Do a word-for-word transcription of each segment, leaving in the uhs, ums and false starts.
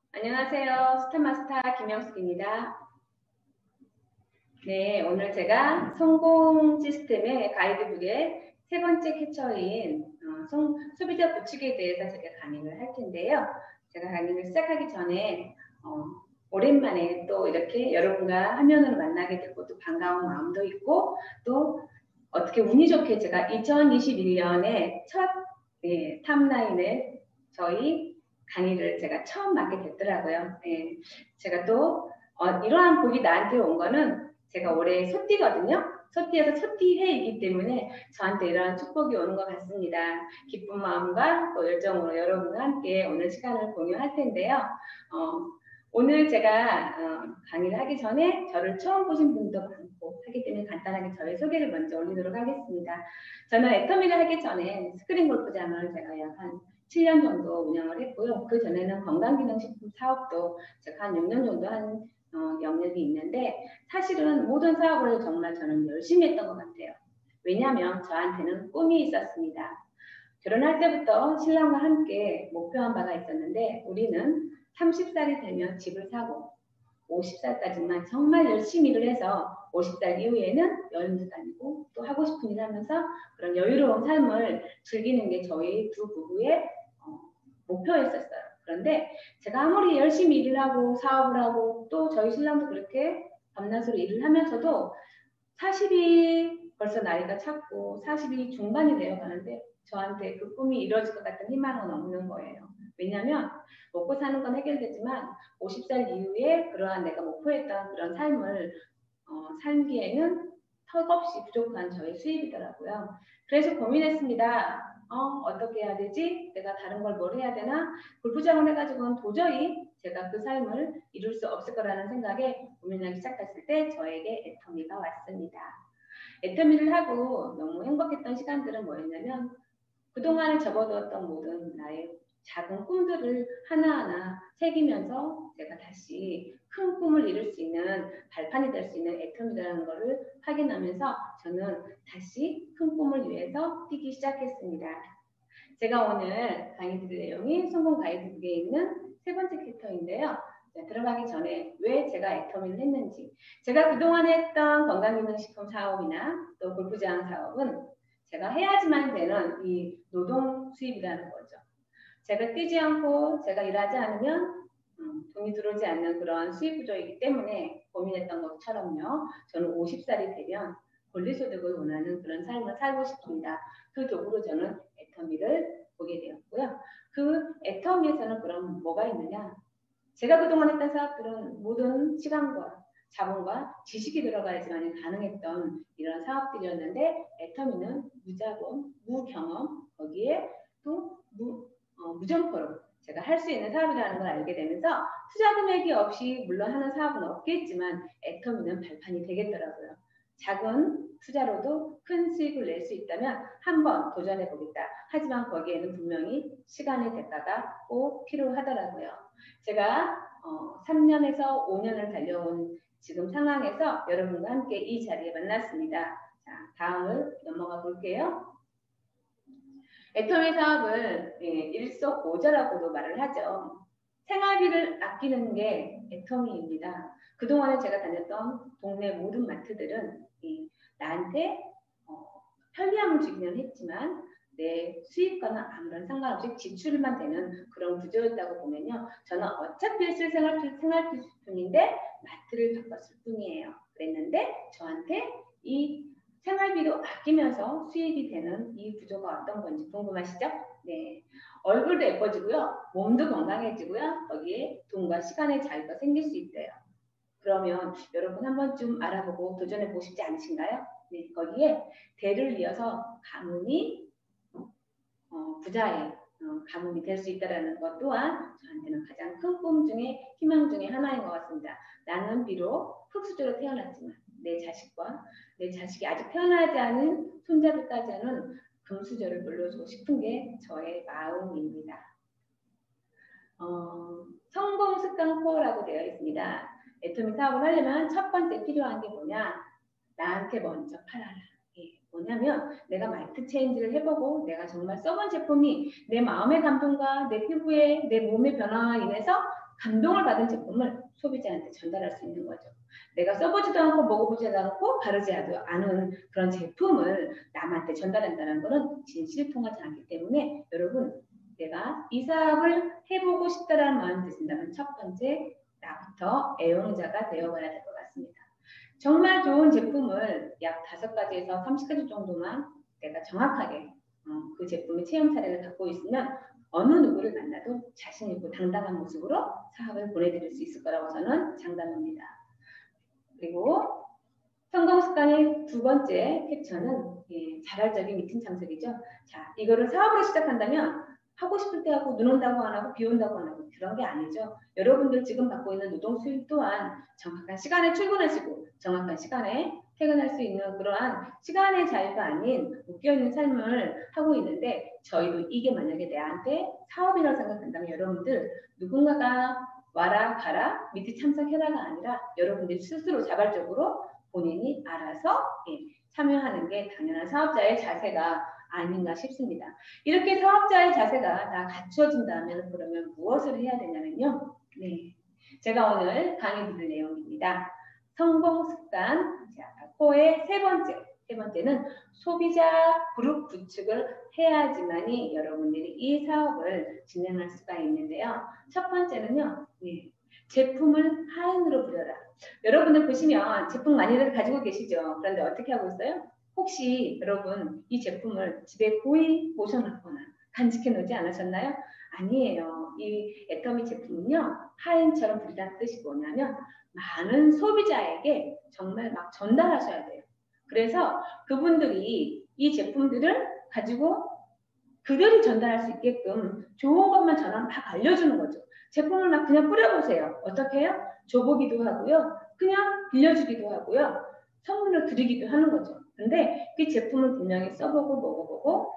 안녕하세요. 스타마스터 김영숙입니다. 네, 오늘 제가 성공 시스템의 가이드북의 세 번째 캡처인 어, 성, 소비자 구축에 대해서 제가 강의를 할 텐데요. 제가 강의를 시작하기 전에 어, 오랜만에 또 이렇게 여러분과 화면으로 만나게 되고 또 반가운 마음도 있고 또 어떻게 운이 좋게 제가 이천이십일 년에 첫 예, 탑라인에 저희 강의를 제가 처음 맡게 됐더라고요. 예, 제가 또 어, 이러한 복이 나한테 온 거는 제가 올해 소띠거든요. 소띠에서 소띠해이기 때문에 저한테 이러한 축복이 오는 것 같습니다. 기쁜 마음과 또 열정으로 여러분과 함께 오늘 시간을 공유할 텐데요. 어, 오늘 제가 어, 강의를 하기 전에 저를 처음 보신 분도 많고 하기 때문에 간단하게 저의 소개를 먼저 올리도록 하겠습니다. 저는 애터미를 하기 전에 스크린 골프장을 제가 약 한 칠 년 정도 운영을 했고요. 그 전에는 건강기능식품 사업도 제가 한 육 년 정도 한 어, 영역이 있는데 사실은 모든 사업을 정말 저는 열심히 했던 것 같아요. 왜냐하면 저한테는 꿈이 있었습니다. 결혼할 때부터 신랑과 함께 목표한 바가 있었는데 우리는 서른 살이 되면 집을 사고 오십 살까지만 정말 열심히 일을 해서 오십 살 이후에는 여행도 다니고 또 하고 싶은 일 하면서 그런 여유로운 삶을 즐기는 게 저희 두 부부의 어, 목표였었어요. 그런데 제가 아무리 열심히 일을 하고 사업을 하고 또 저희 신랑도 그렇게 밤낮으로 일을 하면서도 사십이 벌써 나이가 찼고 사십이 중반이 되어 가는데 저한테 그 꿈이 이루어질 것 같은 희망은 없는 거예요. 왜냐하면 먹고 사는 건 해결되지만 오십 살 이후에 그러한 내가 목표했던 그런 삶을 어, 살기에는 턱없이 부족한 저의 수입이더라고요. 그래서 고민했습니다. 어, 어떻게 해야 되지? 내가 다른 걸 뭘 해야 되나? 골프장을 해가지고는 도저히 제가 그 삶을 이룰 수 없을 거라는 생각에 고민하기 시작했을 때 저에게 애터미가 왔습니다. 애터미를 하고 너무 행복했던 시간들은 뭐였냐면 그동안에 접어두었던 모든 나의 작은 꿈들을 하나하나 새기면서 제가 다시 큰 꿈을 이룰 수 있는 발판이 될 수 있는 애터미라는 것을 확인하면서 저는 다시 큰 꿈을 위해서 뛰기 시작했습니다. 제가 오늘 강의 드릴 내용이 성공 가이드북에 있는 세 번째 챕터인데요. 들어가기 전에 왜 제가 애터미를 했는지, 제가 그동안 했던 건강기능식품 사업이나 또 골프장 사업은 제가 해야지만 되는 이 노동 수입이라는 거죠. 제가 뛰지 않고 제가 일하지 않으면 음, 돈이 들어오지 않는 그런 수입 구조이기 때문에 고민했던 것처럼요. 저는 오십 살이 되면 권리소득을 원하는 그런 삶을 살고 싶습니다. 그 도구로 저는 애터미를 보게 되었고요. 그 애터미에서는 그럼 뭐가 있느냐? 제가 그동안 했던 사업들은 모든 시간과 자본과 지식이 들어가야지만 가능했던 이런 사업들이었는데 애터미는 무자본, 무경험, 거기에 또 무, 어, 무점포로 제가 할 수 있는 사업이라는 걸 알게 되면서 투자 금액이 없이 물론 하는 사업은 없겠지만 애터미는 발판이 되겠더라고요. 작은 투자로도 큰 수익을 낼 수 있다면 한번 도전해 보겠다. 하지만 거기에는 분명히 시간의 대가가 꼭 필요하더라고요. 제가 어, 삼 년에서 오 년을 달려온 지금 상황에서 여러분과 함께 이 자리에 만났습니다. 자, 다음을 넘어가 볼게요. 애터미 사업은 예, 일석오조라고도 말을 하죠. 생활비를 아끼는 게 애터미입니다. 그동안에 제가 다녔던 동네 모든 마트들은 예, 나한테 어, 편리함을 주기는 했지만 내 수입과는 아무런 상관없이 지출만 되는 그런 구조였다고 보면요. 저는 어차피 쓸 생활, 생활비뿐인데 마트를 바꿨을 뿐이에요. 그랬는데 저한테 이 생활비도 아끼면서 수입이 되는 이 구조가 어떤 건지 궁금하시죠? 네. 얼굴도 예뻐지고요. 몸도 건강해지고요. 거기에 돈과 시간의 자유가 생길 수 있대요. 그러면 여러분 한 번쯤 알아보고 도전해 보고 싶지 않으신가요? 네. 거기에 대를 이어서 가문이 어, 부자의 어, 가문이 될 수 있다는 것 또한 저한테는 가장 큰 꿈 중에 희망 중에 하나인 것 같습니다. 나는 비록 흙수저로 태어났지만 내 자식과 내 자식이 아직 태어나지 않은 손자들까지는 금수저를 물려주고 싶은 게 저의 마음입니다. 어, 성공 습관 코어라고 되어 있습니다. 애터미 사업을 하려면 첫 번째 필요한 게 뭐냐? 나한테 먼저 팔아라. 예, 뭐냐면 내가 마이트 체인지를 해보고 내가 정말 써본 제품이 내 마음의 감동과 내 피부에 내 몸의 변화와 인해서 감동을 받은 제품을 소비자한테 전달할 수 있는 거죠. 내가 써보지도 않고 먹어보지도 않고 바르지도 않은 그런 제품을 남한테 전달한다는 것은 진실이 통하지 않기 때문에 여러분, 내가 이 사업을 해보고 싶다라는 마음이 드신다면 첫 번째, 나부터 애용자가 되어봐야 될 것 같습니다. 정말 좋은 제품을 약 다섯 가지에서 삼십 가지 정도만 내가 정확하게 어, 그 제품의 체험 사례를 갖고 있으면 어느 누구를 만나도 자신 있고 당당한 모습으로 사업을 보내드릴 수 있을 거라고 저는 장담합니다. 그리고 성공 습관의 두 번째 캡처는 예, 자발적인 미팅 참석이죠. 자, 이거를 사업으로 시작한다면 하고 싶을 때 하고 눈 온다고 안 하고 비 온다고 안 하고 그런 게 아니죠. 여러분들 지금 받고 있는 노동 수입 또한 정확한 시간에 출근하시고 정확한 시간에 퇴근할 수 있는 그러한 시간의 자유가 아닌 묶여있는 삶을 하고 있는데 저희도 이게 만약에 내한테 사업이라고 생각한다면 여러분들 누군가가 와라 가라 미팅 참석해라가 아니라 여러분들 스스로 자발적으로 본인이 알아서 예, 참여하는 게 당연한 사업자의 자세가 아닌가 싶습니다. 이렇게 사업자의 자세가 다 갖추어진다면 그러면 무엇을 해야 되냐면요. 네, 제가 오늘 강의 드릴 내용입니다. 성공 습관 코의 세 번째, 세 번째는 소비자 그룹 구축을 해야지만이 여러분들이 이 사업을 진행할 수가 있는데요. 첫 번째는요. 네, 제품을 하인으로 부려라. 여러분들 보시면 제품 많이들 가지고 계시죠. 그런데 어떻게 하고 있어요? 혹시 여러분 이 제품을 집에 고이 모셔놨거나 간직해 놓지 않으셨나요? 아니에요. 이 애터미 제품은요. 하인처럼 부리다는 뜻이 뭐냐면 많은 소비자에게 정말 막 전달하셔야 돼요. 그래서 그분들이 이 제품들을 가지고 그들이 전달할 수 있게끔 좋은 것만 저는 막 알려주는 거죠. 제품을 막 그냥 뿌려보세요. 어떻게 해요? 줘보기도 하고요. 그냥 빌려주기도 하고요. 선물로 드리기도 하는 거죠. 근데 그 제품을 분명히 써보고 먹어보고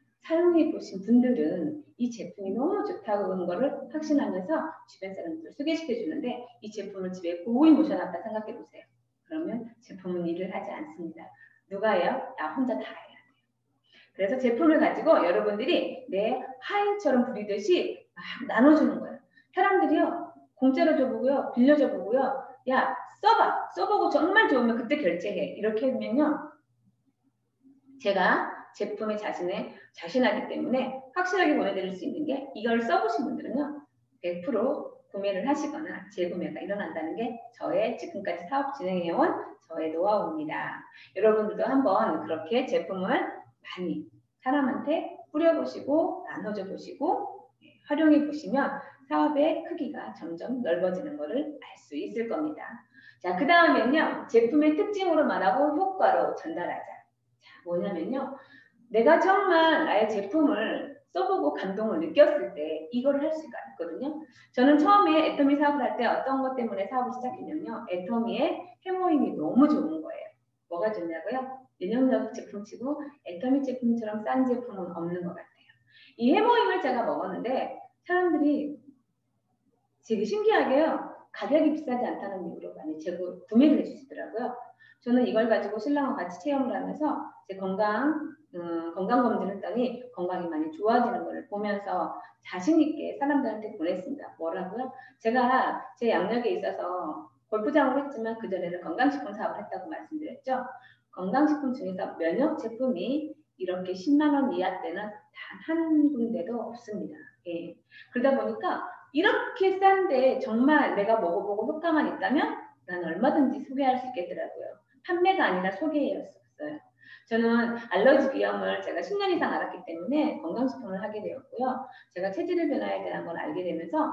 사용해 보신 분들은 이 제품이 너무 좋다고 하는 거를 확신하면서 주변 사람들 소개시켜 주는데 이 제품을 집에 고이 모셔놨다 생각해 보세요. 그러면 제품은 일을 하지 않습니다. 누가 해요? 나 혼자 다 해야 돼요. 그래서 제품을 가지고 여러분들이 내 하인처럼 부리듯이 막 나눠주는 거예요. 사람들이요 공짜로 줘보고요 빌려줘 보고요 야 써봐 써보고 정말 좋으면 그때 결제해 이렇게 하면요 제가 제품에 자신에 자신하기 때문에 확실하게 보내드릴 수 있는 게 이걸 써보신 분들은요 백 퍼센트 구매를 하시거나 재구매가 일어난다는 게 저의 지금까지 사업 진행해온 저의 노하우입니다. 여러분들도 한번 그렇게 제품을 많이 사람한테 뿌려보시고 나눠줘 보시고 활용해 보시면 사업의 크기가 점점 넓어지는 것을 알 수 있을 겁니다. 자, 그 다음엔요 제품의 특징으로 말하고 효과로 전달하자. 자, 뭐냐면요 내가 정말 나의 제품을 써보고 감동을 느꼈을 때 이걸 할 수가 있거든요. 저는 처음에 애터미 사업을 할 때 어떤 것 때문에 사업을 시작했냐면요. 애터미의 해모임이 너무 좋은 거예요. 뭐가 좋냐고요? 면역력 제품치고 애터미 제품처럼 싼 제품은 없는 것 같아요. 이 해모임을 제가 먹었는데 사람들이 되게 신기하게요. 가격이 비싸지 않다는 이유로 많이 재고 구매를 해주시더라고요. 저는 이걸 가지고 신랑과 같이 체험을 하면서 제 건강 음, 건강검진을 했더니 건강이 많이 좋아지는 것을 보면서 자신있게 사람들한테 보냈습니다. 뭐라고요? 제가 제 양력에 있어서 골프장을 했지만 그전에는 건강식품 사업을 했다고 말씀드렸죠. 건강식품 중에서 면역 제품이 이렇게 십만 원 이하 때는 단 한 군데도 없습니다. 예. 그러다 보니까 이렇게 싼데 정말 내가 먹어보고 효과만 있다면 난 얼마든지 소개할 수 있겠더라고요. 판매가 아니라 소개였어요. 저는 알러지 비염을 제가 십 년 이상 알았기 때문에 건강식품을 하게 되었고요. 제가 체질 변화에 대한 걸 알게 되면서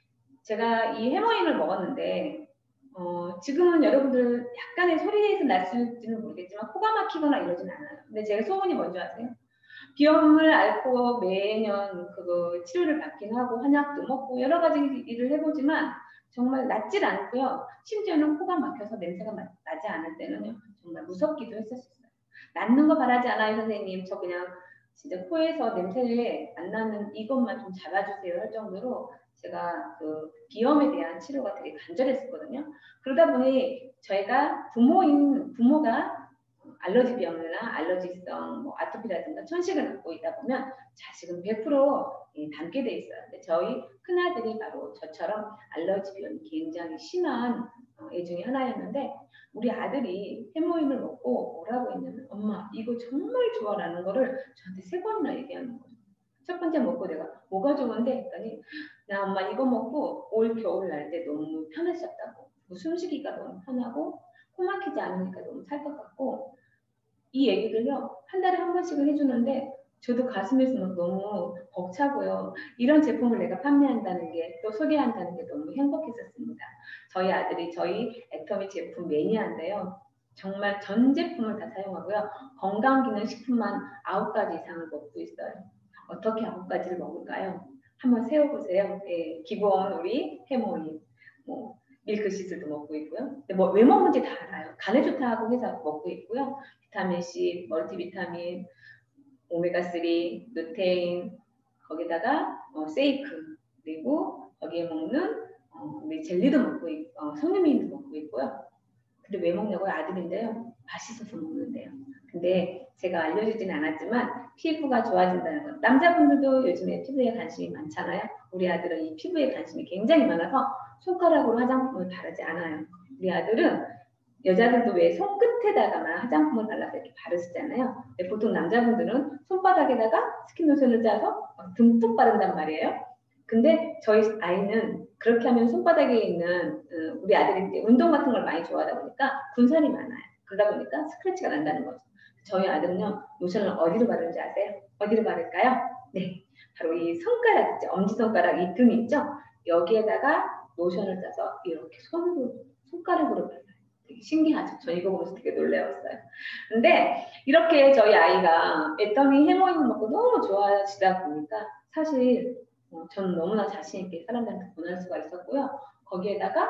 제가 이 해모임을 먹었는데 어, 지금은 여러분들 약간의 소리에서 날수있지는 모르겠지만 코가 막히거나 이러진 않아요. 근데 제가 소문이 뭔지 아세요? 비염을 앓고 매년 그거 치료를 받긴 하고 한약도 먹고 여러 가지 일을 해보지만 정말 낫질 않고요. 심지어는 코가 막혀서 냄새가 나지 않을 때는 정말 무섭기도 했었어요. 낫는 거 바라지 않아요, 선생님. 저 그냥 진짜 코에서 냄새 안 나는 이것만 좀 잡아주세요 할 정도로 제가 그 비염에 대한 치료가 되게 간절했었거든요. 그러다 보니 저희가 부모인 부모가 알러지 비염이나 알러지성 뭐 아토피라든가 천식을 갖고 있다 보면 자식은 백 퍼센트 예, 담게 돼 있어요. 근데 저희 큰아들이 바로 저처럼 알러지 비염이 굉장히 심한 어, 애 중에 하나였는데 우리 아들이 해모임을 먹고 뭐라고 했냐면 엄마 이거 정말 좋아라는 거를 저한테 세 번이나 얘기하는 거죠. 첫 번째 먹고 내가 뭐가 좋은데 했더니 나 엄마 이거 먹고 올 겨울 날 때 너무 편했었다고. 숨쉬기가 너무 편하고 코 막히지 않으니까 너무 살 것 같고 이 얘기를요 한 달에 한 번씩은 해주는데 저도 가슴에서 막 너무 벅차고요. 이런 제품을 내가 판매한다는 게 또 소개한다는 게 너무 행복했었습니다. 저희 아들이 저희 애터미 제품 매니아인데요. 정말 전 제품을 다 사용하고요. 건강기능식품만 아홉 가지 이상을 먹고 있어요. 어떻게 아홉 가지를 먹을까요? 한번 세워보세요. 예, 기본 우리 해모임, 뭐 밀크시슬도 먹고 있고요. 근데 뭐 왜 먹는지 다 알아요. 간에 좋다고 해서 먹고 있고요. 비타민 C, 멀티비타민, 오메가삼, 루테인, 거기다가 어, 세이크, 그리고 거기에 먹는 어, 우리 젤리도 먹고 있, 어, 석류미도 먹고 있고요. 근데 왜 먹냐고요? 아들인데요. 맛있어서 먹는데요. 근데 제가 알려주지는 않았지만 피부가 좋아진다는 것. 남자분들도 요즘에 피부에 관심이 많잖아요. 우리 아들은 이 피부에 관심이 굉장히 많아서 손가락으로 화장품을 바르지 않아요. 우리 아들은 여자들도 왜 손끝에다가만 화장품을 발라서 이렇게 바르시잖아요. 보통 남자분들은 손바닥에다가 스킨로션을 짜서 듬뿍 바른단 말이에요. 근데 저희 아이는 그렇게 하면 손바닥에 있는 우리 아들이 이제 운동 같은 걸 많이 좋아하다 보니까 군살이 많아요. 그러다 보니까 스크래치가 난다는 거죠. 저희 아들은요 로션을 어디로 바르는지 아세요? 어디로 바를까요? 네, 바로 이 손가락 있죠. 엄지손가락 이 등 있죠. 여기에다가 로션을 짜서 이렇게 손으로 손가락으로 발라요. 되게 신기하죠. 저 이거 보면서 되게 놀라웠어요. 근데 이렇게 저희 아이가 애터미 해모임을 먹고 너무 좋아지다 보니까 사실 어, 저는 너무나 자신있게 사람들한테 권할 수가 있었고요. 거기에다가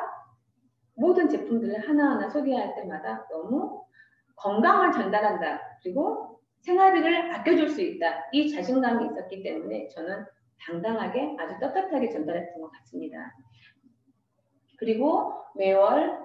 모든 제품들을 하나하나 소개할 때마다 너무 건강을 전달한다. 그리고 생활비를 아껴줄 수 있다. 이 자신감이 있었기 때문에 저는 당당하게 아주 떳떳하게 전달했던 것 같습니다. 그리고 매월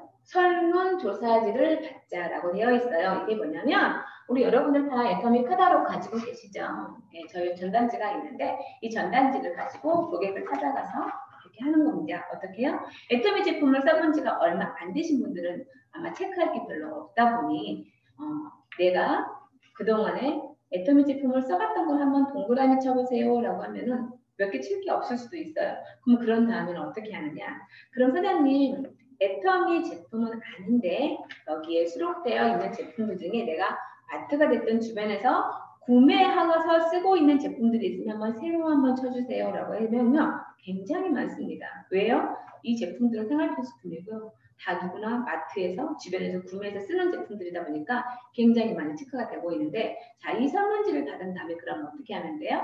설문조사지를 받자라고 되어 있어요. 이게 뭐냐면 우리 여러분들 다 애터미 카탈로그 가지고 계시죠? 네, 저희 전단지가 있는데 이 전단지를 가지고 고객을 찾아가서 이렇게 하는 겁니다. 어떻게 해요? 애터미 제품을 써본 지가 얼마 안 되신 분들은 아마 체크할 게 별로 없다 보니 어, 내가 그동안에 애터미 제품을 써봤던 걸 한번 동그라미 쳐보세요 라고 하면은 몇 개 칠 게 없을 수도 있어요. 그럼 그런 다음에는 어떻게 하느냐? 그럼 사장님 애터미 제품은 아닌데 여기에 수록되어 있는 제품들 중에 내가 마트가 됐든 주변에서 구매하고서 쓰고 있는 제품들이 있으면 한번 세로 한번 쳐주세요 라고 하면요 굉장히 많습니다. 왜요? 이 제품들은 생활필수품이고요. 다 누구나 마트에서 주변에서 구매해서 쓰는 제품들이다 보니까 굉장히 많이 체크가 되고 있는데 자, 이 설문지를 받은 다음에 그럼 어떻게 하면 돼요?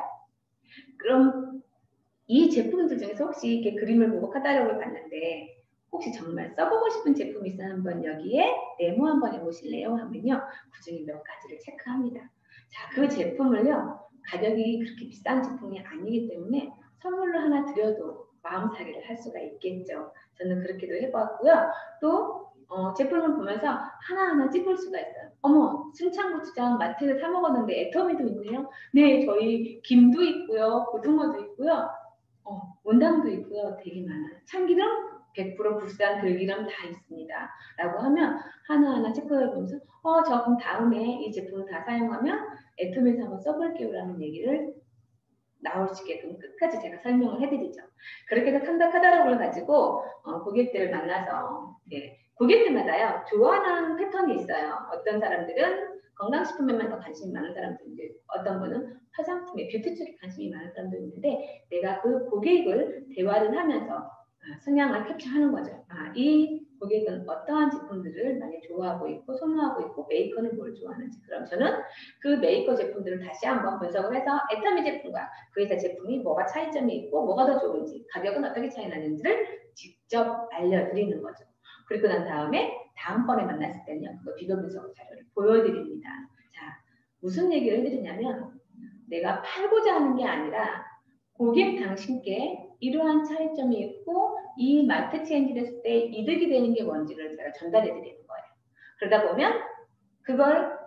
그럼 이 제품들 중에서 혹시 이렇게 그림을 보고 카탈로그를 봤는데 혹시 정말 써보고 싶은 제품이 있으면 한번 여기에 데모 한번 해보실래요? 하면요. 그 중에 몇 가지를 체크합니다. 자, 그 제품을요. 가격이 그렇게 비싼 제품이 아니기 때문에 선물로 하나 드려도 마음사기를 할 수가 있겠죠. 저는 그렇게도 해봤고요. 또 어, 제품을 보면서 하나하나 찝을 수가 있어요. 어머, 순창고추장 마트에서 사 먹었는데 애터미도 있네요. 네, 저희 김도 있고요. 고등어도 있고요. 어, 원당도 있고요. 되게 많아요. 참기름 백 퍼센트 국산 들기름 다 있습니다. 라고 하면 하나하나 체크해보면서 어, 저 그럼 다음에 이 제품 다 사용하면 애터미에서 한번 써볼게요 라는 얘기를 나올 수 있게끔 끝까지 제가 설명을 해드리죠. 그렇게 해서 칸다 카탈로그를 가지고 어, 고객들을 만나서 예, 고객들마다요 좋아하는 패턴이 있어요. 어떤 사람들은 건강식품에만 더 관심이 많은 사람도 있는데 어떤 분은 화장품에 뷰티 쪽에 관심이 많은 사람도 있는데 내가 그 고객을 대화를 하면서 아, 성향을 캡처하는 거죠. 아, 이 고객은 어떠한 제품들을 많이 좋아하고 있고 선호하고 있고 메이커는 뭘 좋아하는지 그럼 저는 그 메이커 제품들을 다시 한번 분석을 해서 애터미 제품과 그 회사 제품이 뭐가 차이점이 있고 뭐가 더 좋은지 가격은 어떻게 차이 나는지를 직접 알려드리는 거죠. 그리고 난 다음에 다음번에 만났을 때는요 그거 비교 분석 자료를 보여드립니다. 자, 무슨 얘기를 해드리냐면 내가 팔고자 하는 게 아니라 고객 당신께 이러한 차이점이 있고 이 마트 체인지를 했을 때 이득이 되는 게 뭔지를 제가 전달해 드리는 거예요. 그러다 보면 그걸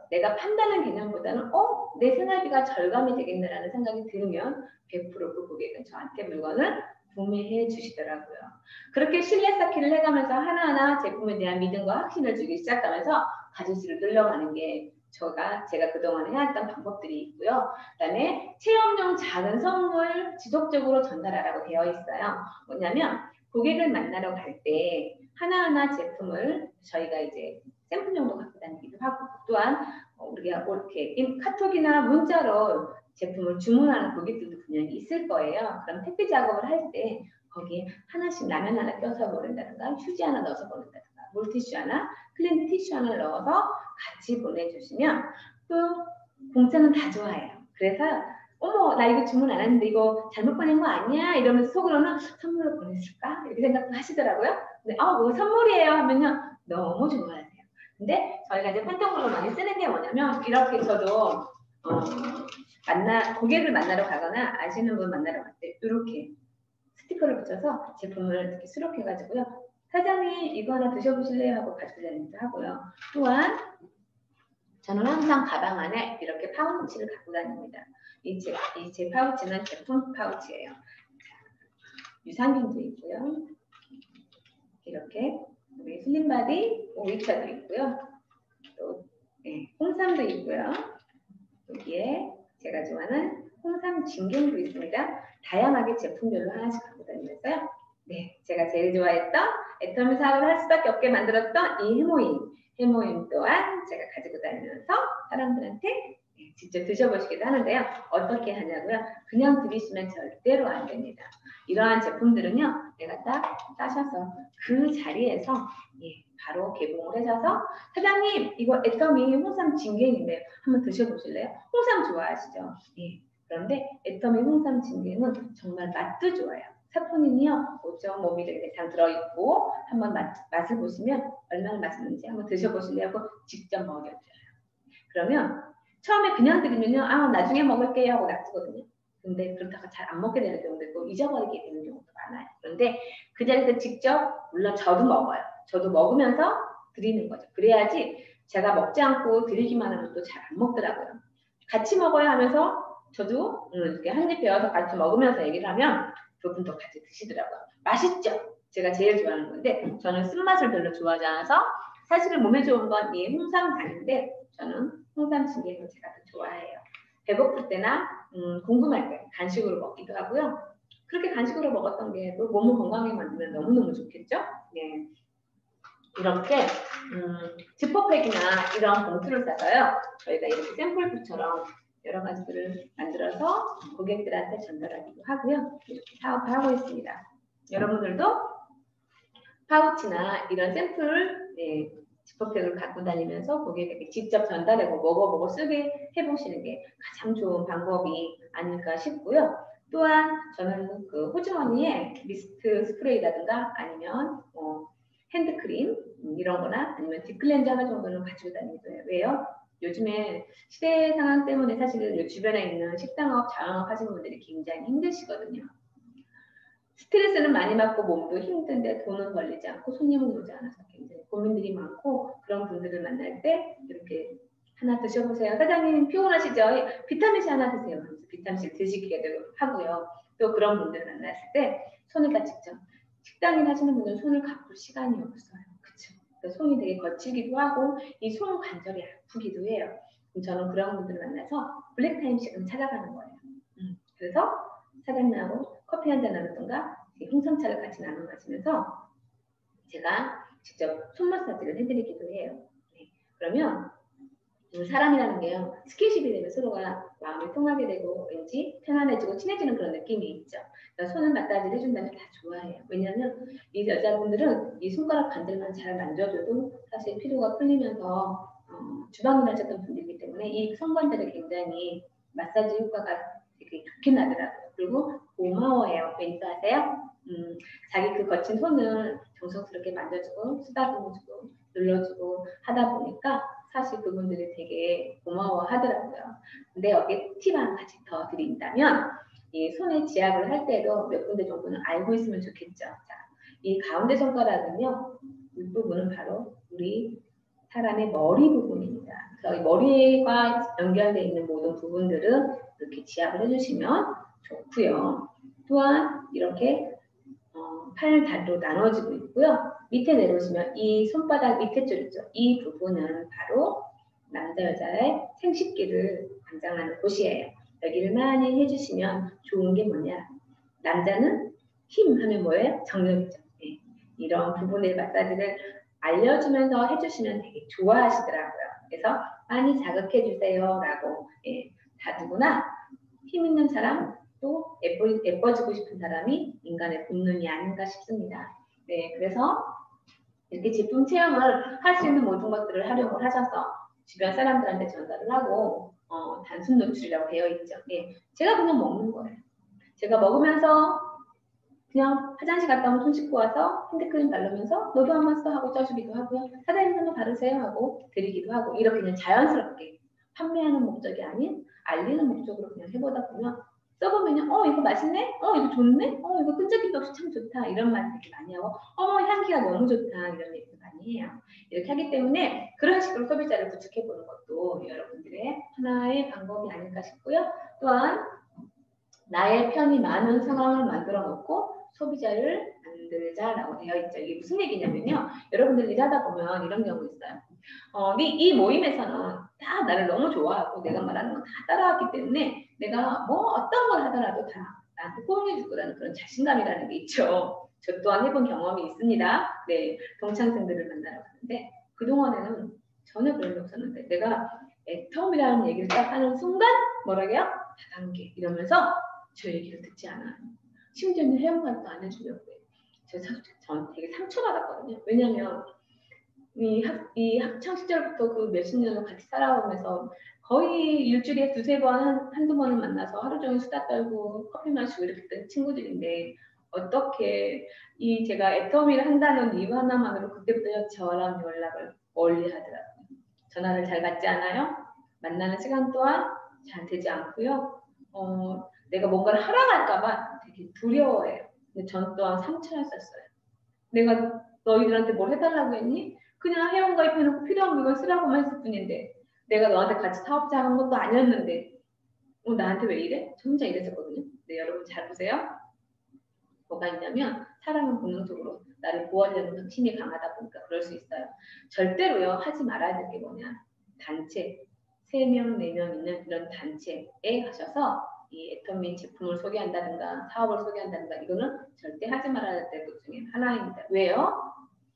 내가 판다는 개념보다는 어? 내 생활비가 절감이 되겠네라는 생각이 들면 백 퍼센트 그 고객은 저한테 물건을 구매해 주시더라고요. 그렇게 신뢰 쌓기를 해가면서 하나하나 제품에 대한 믿음과 확신을 주기 시작하면서 가짓수를 늘려가는 게 제가, 제가 그동안 해왔던 방법들이 있고요. 그 다음에 체험용 작은 선물 지속적으로 전달하라고 되어 있어요. 뭐냐면 고객을 만나러 갈 때 하나하나 제품을 저희가 이제 샘플 정도 갖고 다니기도 하고, 또한 우리가 이렇게 카톡이나 문자로 제품을 주문하는 고객들도 분명히 있을 거예요. 그럼 택배 작업을 할 때 거기에 하나씩 라면 하나 껴서 보낸다든가, 휴지 하나 넣어서 보낸다든가, 물티슈 하나, 클린 티슈 하나 넣어서 같이 보내주시면 또 공짜는 다 좋아해요. 그래서 어머 나 이거 주문 안 했는데 이거 잘못 보낸 거 아니야? 이러면서 속으로는 선물로 보냈을까? 이렇게 생각도 하시더라고요. 근데 아, 뭐 선물이에요 하면요 너무 좋아하세요. 근데 저희가 이제 활동으로 많이 쓰는 게 뭐냐면 이렇게 저도 어, 만나 고객을 만나러 가거나 아시는 분 만나러 갈 때 이렇게 스티커를 붙여서 제품을 이렇게 수록해가지고요. 사장님 이거 하나 드셔보실래요? 하고 가지고 다니기도 하고요. 또한 저는 항상 가방 안에 이렇게 파우치를 갖고 다닙니다. 이 제, 이 제 파우치는 제품 파우치예요. 유산균도 있고요. 이렇게 우리 슬림바디 오이차도 있고요. 또 네, 홍삼도 있고요. 여기에 제가 좋아하는 홍삼 진경도 있습니다. 다양하게 제품별로 하나씩 갖고 다니면서요. 네, 제가 제일 좋아했던 애터미 사업을 할 수밖에 없게 만들었던 이 해모임, 해모임 또한 제가 가지고 다니면서 사람들한테 직접 드셔보시기도 하는데요. 어떻게 하냐고요? 그냥 드리시면 절대로 안 됩니다. 이러한 제품들은요, 내가 딱 따셔서 그 자리에서 예, 바로 개봉을 해줘서 사장님 이거 애터미 홍삼 진경인데요. 한번 드셔보실래요? 홍삼 좋아하시죠? 예. 그런데 애터미 홍삼 진경은 정말 맛도 좋아요. 사포닌이요 오 점 오 밀리그램 이상 들어있고 한번 맛, 맛을 보시면 얼마나 맛있는지 한번 드셔보실래요? 하고 직접 먹여줘요. 그러면 처음에 그냥 드리면요 아 나중에 먹을게요 하고 놔두거든요. 근데 그렇다가 잘 안 먹게 되는 경우도 있고 잊어버리게 되는 경우도 많아요. 그런데 그 자리에서 직접 물론 저도 먹어요. 저도 먹으면서 드리는 거죠. 그래야지 제가 먹지 않고 드리기만 하면 또 잘 안 먹더라고요. 같이 먹어야 하면서 저도 음, 이렇게 한 입 베어서 같이 먹으면서 얘기를 하면 그분도 같이 드시더라고요. 맛있죠? 제가 제일 좋아하는 건데 저는 쓴맛을 별로 좋아하지 않아서 사실은 몸에 좋은 건 이 홍삼 간인데 저는 홍삼 진경을 제가 더 좋아해요. 배고플 때나 음, 궁금할 때 간식으로 먹기도 하고요. 그렇게 간식으로 먹었던 게 또 몸을 건강하게 만들면 너무너무 좋겠죠? 네. 이렇게 음, 지퍼백이나 이런 봉투를 싸서요. 저희가 이렇게 샘플북처럼 여러 가지들을 만들어서 고객들한테 전달하기도 하고요. 이렇게 사업을 하고 있습니다. 여러분들도 파우치나 이런 샘플 네, 지퍼백을 갖고 다니면서 고객에게 직접 전달하고 먹어보고 쓰게 해보시는 게 가장 좋은 방법이 아닐까 싶고요. 또한 저는 그 호주머니에 미스트 스프레이라든가 아니면 뭐 핸드크림 이런 거나 아니면 딥클렌저 하나 정도는 가지고 다니기도 해요. 왜요? 요즘에 시대 상황 때문에 사실은 주변에 있는 식당업, 자영업 하시는 분들이 굉장히 힘드시거든요. 스트레스는 많이 받고 몸도 힘든데 돈은 벌리지 않고 손님은 오지 않아서 굉장히 고민들이 많고 그런 분들을 만날 때 이렇게 하나 드셔보세요. 사장님 피곤하시죠? 비타민C 하나 드세요. 비타민C 드시기도 하고요. 또 그런 분들 만났을 때 손을 다 직접 식당일 하시는 분들은 손을 가꿀 시간이 없어요. 그쵸? 그러니까 손이 되게 거칠기도 하고 이 손 관절이 아프기도 해요. 저는 그런 분들을 만나서 블랙타임씩은 찾아가는 거예요. 음, 그래서 사장님하고 커피 한잔 나누던가 홍삼차를 같이 나눠 마시면서 제가 직접 손 마사지를 해드리기도 해요. 네. 그러면 사람이라는 게요. 스킨십이 되면 서로가 마음이 통하게 되고 왠지 편안해지고 친해지는 그런 느낌이 있죠. 그러니까 손을 마사지를 해준다면 다 좋아해요. 왜냐하면 이 여자분들은 이 손가락 관절만 잘 만져줘도 사실 피로가 풀리면서 어, 주방일 하셨던 분들이기 때문에 이 손관절에 굉장히 마사지 효과가 되게 좋게 나더라고요. 그리고 고마워해요. 왠지 아세요? 음, 자기 그 거친 손을 정성스럽게 만져주고 쓰다듬어주고 눌러주고 하다 보니까 사실 그분들이 되게 고마워하더라고요. 근데 여기 팁 한 가지 더 드린다면 이 손에 지압을 할 때도 몇 군데 정도는 알고 있으면 좋겠죠. 자, 이 가운데 손가락은요. 윗부분은 바로 우리 사람의 머리 부분입니다. 그래서 이 머리와 연결되어 있는 모든 부분들은 이렇게 지압을 해주시면 좋고요. 또한 이렇게 어, 팔, 다리로 나눠지고 있고요. 밑에 내려오시면 이 손바닥 밑에 줄 있죠. 이 부분은 바로 남자, 여자의 생식기를 관장하는 곳이에요. 여기를 많이 해주시면 좋은 게 뭐냐. 남자는 힘 하면 뭐예요? 정력이죠. 네. 이런 부분의 마사지를 알려주면서 해주시면 되게 좋아하시더라고요. 그래서 많이 자극해 주세요 라고. 예, 다 누구나 힘 있는 사람 또 예뻐, 예뻐지고 싶은 사람이 인간의 본능이 아닌가 싶습니다. 네, 그래서 이렇게 제품 체험을 할 수 있는 모든 것들을 활용을 하셔서 주변 사람들한테 전달을 하고 어, 단순 노출이라고 되어 있죠. 예, 제가 그냥 먹는 거예요. 제가 먹으면서 그냥 화장실 갔다 오면 손 씻고 와서 핸드크림 바르면서 너도 한번 써 하고 써주기도 하고요. 사장님 한번 바르세요 하고 드리기도 하고 이렇게 그냥 자연스럽게 판매하는 목적이 아닌 알리는 목적으로 그냥 해보다 보면 써보면 어 이거 맛있네? 어 이거 좋네? 어 이거 끈적임도 없이 참 좋다 이런 말 되게 많이 하고 어머 향기가 너무 좋다 이런 얘기도 많이 해요. 이렇게 하기 때문에 그런 식으로 소비자를 구축해보는 것도 여러분들의 하나의 방법이 아닐까 싶고요. 또한 나의 편이 많은 상황을 만들어 놓고 소비자를 만들자라고 되어 있죠. 이게 무슨 얘기냐면요. 여러분들 일하다 보면 이런 경우 있어요. 어, 이 모임에서는 다 나를 너무 좋아하고 내가 말하는 건 다 따라왔기 때문에 내가 뭐 어떤 걸 하더라도 다 나한테 호응해 줄 거라는 그런 자신감이라는 게 있죠. 저 또한 해본 경험이 있습니다. 네, 동창생들을 만나러 갔는데 그동안에는 전혀 그런 게 없었는데 내가 애텀이라는 얘기를 딱 하는 순간 뭐라고요? 다단계 이러면서 저 얘기를 듣지 않아요. 심지어는 회원가입도 안 해주려고 해요. 제가 전 되게 상처받았거든요. 왜냐면 이, 학, 이 학창 시절부터 그 몇십 년을 같이 살아오면서 거의 일주일에 두세 번, 한, 한두 번을 만나서 하루 종일 수다 떨고 커피 마시고 이렇게 했던 친구들인데 어떻게 이 제가 애터미를 한다는 이유 하나만으로 그때부터 저랑 연락을 멀리 하더라고요. 전화를 잘 받지 않아요. 만나는 시간 또한 잘 되지 않고요. 어, 내가 뭔가를 하러 갈까봐 되게 두려워해요. 근데 전 또한 상처였었어요. 내가 너희들한테 뭘 해달라고 했니? 그냥 회원가입해놓고 필요한 물건 쓰라고만 했을 뿐인데 내가 너한테 같이 사업자 한 것도 아니었는데 어, 나한테 왜 이래? 저 혼자 이랬었거든요. 네, 여러분 잘 보세요. 뭐가 있냐면 사람은 본능적으로 나를 보호하려는 힘이 강하다 보니까 그럴 수 있어요. 절대로요 하지 말아야 될 게 뭐냐. 단체 세 명, 네 명 있는 이런 단체에 가셔서 이 애터미 제품을 소개한다든가 사업을 소개한다든가 이거는 절대 하지 말아야 될 것 중에 하나입니다. 왜요?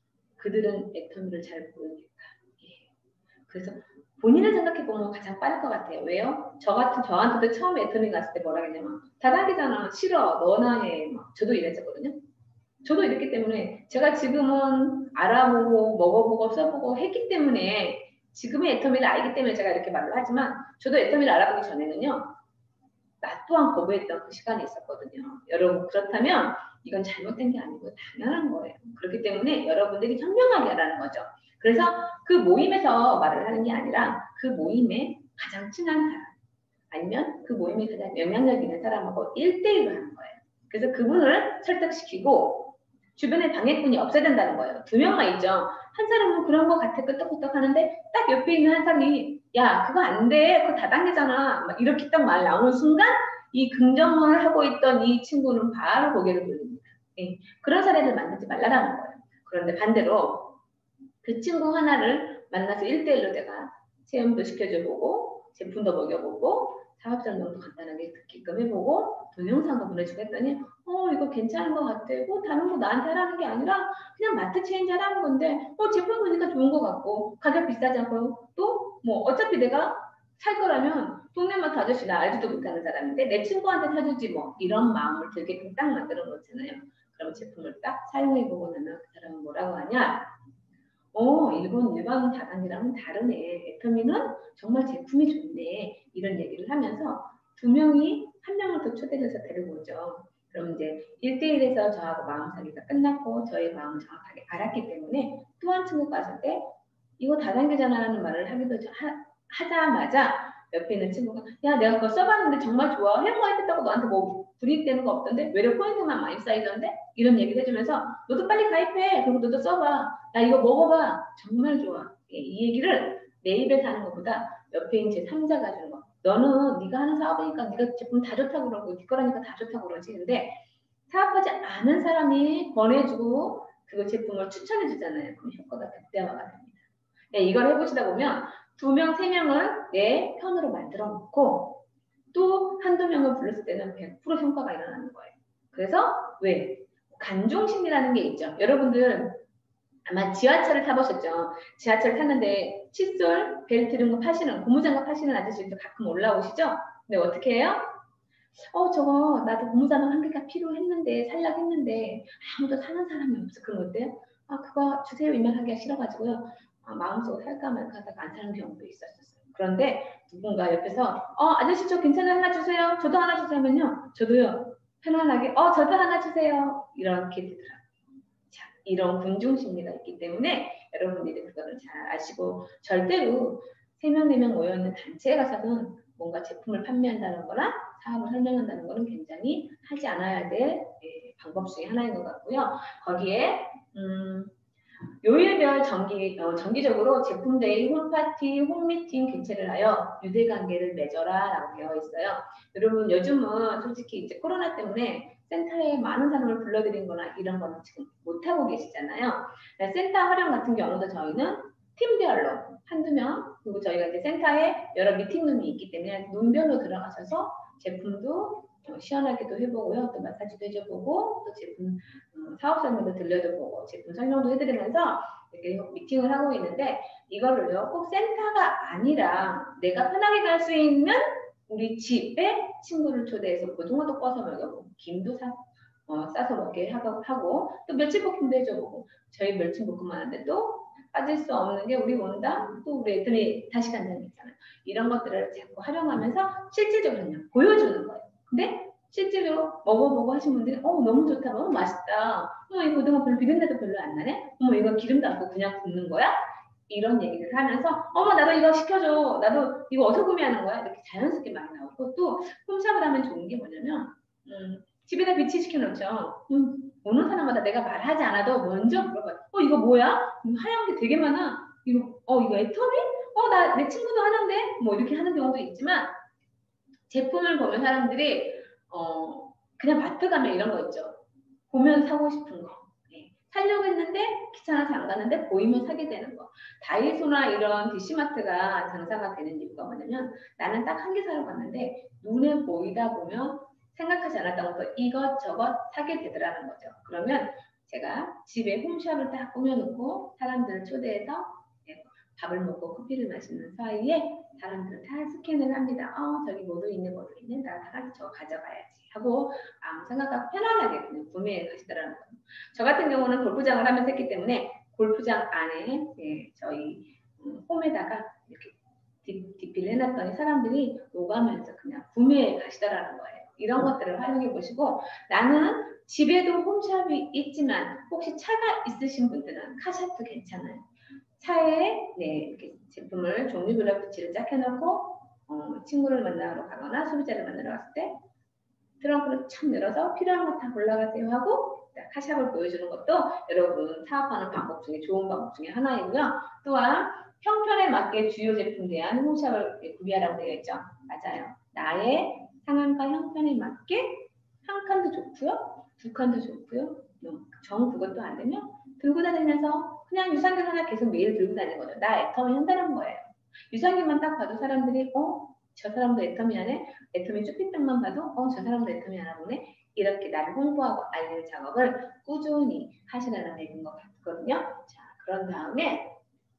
그들은 애터미를 잘 모르니까. 예. 그래서 본인을 생각해보면 가장 빠를 것 같아요. 왜요? 저 같은 저한테도 처음에 애터미 갔을 때 뭐라 했냐면 다단계잖아 싫어 너나 해. 막 저도 이랬었거든요. 저도 이랬기 때문에 제가 지금은 알아보고 먹어보고 써보고 했기 때문에 지금의 애터미를 알기 때문에 제가 이렇게 말을 하지만 저도 애터미를 알아보기 전에는요. 나 또한 거부했던 그 시간이 있었거든요. 여러분 그렇다면 이건 잘못된 게 아니고 당연한 거예요. 그렇기 때문에 여러분들이 현명하게 하라는 거죠. 그래서 그 모임에서 말을 하는 게 아니라 그 모임에 가장 친한 사람 아니면 그 모임에 가장 영향력 있는 사람하고 일 대일로 하는 거예요. 그래서 그분을 설득시키고 주변에 방해꾼이 없어야 된다는 거예요. 두 명만 있죠. 한 사람은 그런 거 같아 끄떡끄떡 하는데 딱 옆에 있는 한 사람이 야 그거 안 돼. 그거 다단계잖아. 막 이렇게 딱 말 나오는 순간 이 긍정을 하고 있던 이 친구는 바로 고개를 돌립니다. 예, 그런 사례를 만들지 말라는 거예요. 그런데 반대로 그 친구 하나를 만나서 일 대일로 내가 체험도 시켜줘보고 제품도 먹여보고 사업 설명도 간단하게 듣게끔 해보고 동영상도 보내주고 했더니 어 이거 괜찮은 것 같아. 어 다른 거 나한테 하라는 게 아니라 그냥 마트 체인지 하라는 건데 어 제품 보니까 좋은 것 같고 가격 비싸지 않고 또 뭐 어차피 내가 살 거라면 동네 마트 아저씨 나 알지도 못하는 사람인데 내 친구한테 사주지 뭐 이런 마음을 들게끔 딱 만들어 놓잖아요. 그럼 제품을 딱 사용해보고 나면 그 사람은 뭐라고 하냐 어, 이건 일반 다단계랑은 다르네. 애터미는 정말 제품이 좋네. 이런 얘기를 하면서 두 명이 한 명을 더 초대해서 데리고 오죠. 그럼 이제 일 대일에서 저하고 마음 사기가 끝났고 저의 마음을 정확하게 알았기 때문에 또 한 친구 갔을 때 이거 다단계잖아 라는 말을 하기도 하, 하자마자 옆에 있는 친구가 야 내가 그거 써봤는데 정말 좋아. 회원가입 했다고 너한테 뭐 불이익되는 거 없던데 외려 포인트만 많이 쌓이던데 이런 얘기를 해주면서 너도 빨리 가입해. 그리고 너도 써봐. 야 이거 먹어봐. 정말 좋아. 예, 이 얘기를 내 입에서 하는 것보다 옆에 있는 제삼자가 주는 거. 너는 네가 하는 사업이니까 네가 제품 다 좋다고 그러고 네 거라니까 다 좋다고 그러지. 근데 사업하지 않은 사람이 권해주고 그 제품을 추천해 주잖아요. 그럼 효과가 극대화가 됩니다. 네, 이걸 해보시다 보면 두 명, 세 명을 내 편으로 만들어 놓고 또 한두 명을 불렀을 때는 백 퍼센트 효과가 일어나는 거예요. 그래서 왜? 관중심리라는 게 있죠. 여러분들 아마 지하철을 타보셨죠. 지하철 탔는데 칫솔, 벨트 이런 거 파시는, 고무장갑 파시는 아저씨도 가끔 올라오시죠. 근데 어떻게 해요? 어 저거 나도 고무장갑 한 개가 필요했는데 살려고 했는데 아무도 사는 사람이 없어. 그럼 어때요? 아 그거 주세요. 이만 하기가 싫어가지고요. 아, 마음속으로 살까 말까 하다가 안 사는 경우도 있었어요. 그런데 누군가 옆에서 어 아저씨 저 괜찮아요. 하나 주세요. 저도 하나 주세요 하면요. 저도요. 편안하게 어 저도 하나 주세요. 이렇게 되더라고요. 자, 이런 군중 심리가 있기 때문에 여러분들이 그거를 잘 아시고 절대로 세 명, 네 명 모여있는 단체에 가서는 뭔가 제품을 판매한다는 거나 사업을 설명한다는 거는 굉장히 하지 않아야 될 예, 방법 중에 하나인 것 같고요. 거기에 음, 요일별 정기, 어, 정기적으로 제품데이, 홈파티, 홈미팅 개최를 하여 유대관계를 맺어라 라고 되어 있어요. 여러분 요즘은 솔직히 이제 코로나 때문에 센터에 많은 사람을 불러들인 거나 이런 거는 지금 못하고 계시잖아요. 센터 활용 같은 경우도 저희는 팀별로 한두 명, 그리고 저희가 이제 센터에 여러 미팅룸이 있기 때문에 룸별로 들어가셔서 제품도 시원하게도 해보고요. 또 마사지도 해줘보고 또 제품 음, 사업 설명도 들려도 보고 제품 설명도 해드리면서 이렇게 미팅을 하고 있는데 이거를요 꼭 센터가 아니라 내가 편하게 갈 수 있는 우리 집에 친구를 초대해서 고등어도 꺼서 먹여보고 김도 사, 어, 싸서 먹게 하고, 하고 또 멸치볶음도 해줘보고 저희 멸치볶음 하는데 또 빠질 수 없는 게 우리 원당 또 우리 애들이 다시 간다는 게 있잖아요. 이런 것들을 자꾸 활용하면서 실질적으로 그냥 보여주는 거예요. 근데 실제로 먹어보고 하신 분들이 어 너무 좋다, 너무 맛있다. 어 이 고등어 별로 비린내도 별로 안 나네. 어머 이거 기름도 안 넣고 그냥 굽는 거야? 이런 얘기를 하면서 어머 나도 이거 시켜줘. 나도 이거 어디서 구매하는 거야? 이렇게 자연스럽게 많이 나오고 또 홈샵을 하면 좋은 게 뭐냐면 음, 집에다 비치시켜 놓죠. 음, 오는 사람마다 내가 말하지 않아도 먼저 물어봐요. 어 이거 뭐야? 하얀 게 되게 많아. 이거 어 이거 애터미? 어 나 내 친구도 하는데 뭐 이렇게 하는 경우도 있지만 제품을 보면 사람들이 어 그냥 마트 가면 이런 거 있죠. 보면 사고 싶은 거. 네. 사려고 했는데 귀찮아서 안 가는데 보이면 사게 되는 거. 다이소나 이런 디씨마트가 장사가 되는 이유가 뭐냐면 나는 딱 한 개 사러 갔는데 눈에 보이다 보면 생각하지 않았던 것도 이것저것 사게 되더라는 거죠. 그러면 제가 집에 홈샵을 딱 꾸며놓고 사람들을 초대해서 밥을 먹고 커피를 마시는 사이에 사람들은 다 스캔을 합니다. 어, 저기 뭐도 있네, 뭐도 있네. 나 다 같이 저거 가져가야지. 하고 아무 생각하고 편안하게 그냥 구매해 가시더라는 거예요. 저 같은 경우는 골프장을 하면서 했기 때문에 골프장 안에 예, 저희 음, 홈에다가 이렇게 디피를 해놨더니 사람들이 오가면서 그냥 구매해 가시더라는 거예요. 이런 것들을 활용해 보시고 나는 집에도 홈샵이 있지만 혹시 차가 있으신 분들은 카샵도 괜찮아요. 차에 네, 이렇게 제품을 종류별로 부치를 쫙 해놓고 어, 친구를 만나러 가거나 소비자를 만나러 갔을 때 트렁크를 참 열어서 필요한 거 다 골라가세요 하고 카샵을 보여주는 것도 여러분 사업하는 방법 중에 좋은 방법 중에 하나이고요. 또한 형편에 맞게 주요 제품 대한 홈샵을 구비하라고 되어 있죠. 맞아요. 나의 상황과 형편에 맞게 한 칸도 좋고요. 두 칸도 좋고요. 정 그것도 안 되면 들고 다니면서 그냥 유산균 하나 계속 매일 들고 다니는 거죠. 나 애터미 한다는 거예요. 유산균만 딱 봐도 사람들이 어? 저 사람도 애터미 하네? 애터미 쇼핑백만 봐도 어? 저 사람도 애터미 하나 보네? 이렇게 나를 홍보하고 알리는 작업을 꾸준히 하시라는 얘기인 것 같거든요. 자, 그런 다음에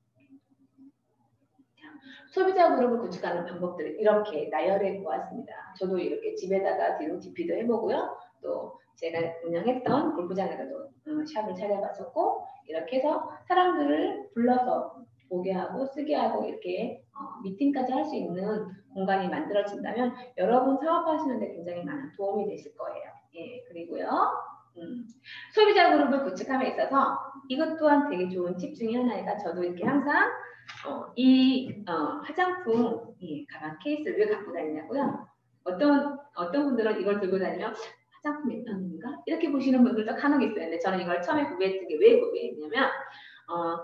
소비자 그룹을 구축하는 방법들을 이렇게 나열해 보았습니다. 저도 이렇게 집에다가 뒤로 디피도 해보고요. 또 제가 운영했던 골프장에서도 음, 샵을 차려봤었고 이렇게 해서 사람들을 불러서 보게 하고 쓰게 하고 이렇게 어, 미팅까지 할 수 있는 공간이 만들어진다면 여러분 사업하시는데 굉장히 많은 도움이 되실 거예요. 예, 그리고요. 음, 소비자 그룹을 구축함에 있어서 이것 또한 되게 좋은 팁 중에 하나가 저도 이렇게 항상 어, 이 어, 화장품 이 가방 케이스를 왜 갖고 다니냐고요? 어떤 어떤 분들은 이걸 들고 다니면 화장품 애터미인가? 이렇게 보시는 분들도 간혹 있어요. 근데 저는 이걸 처음에 구매했던 게 왜 구매했냐면 어,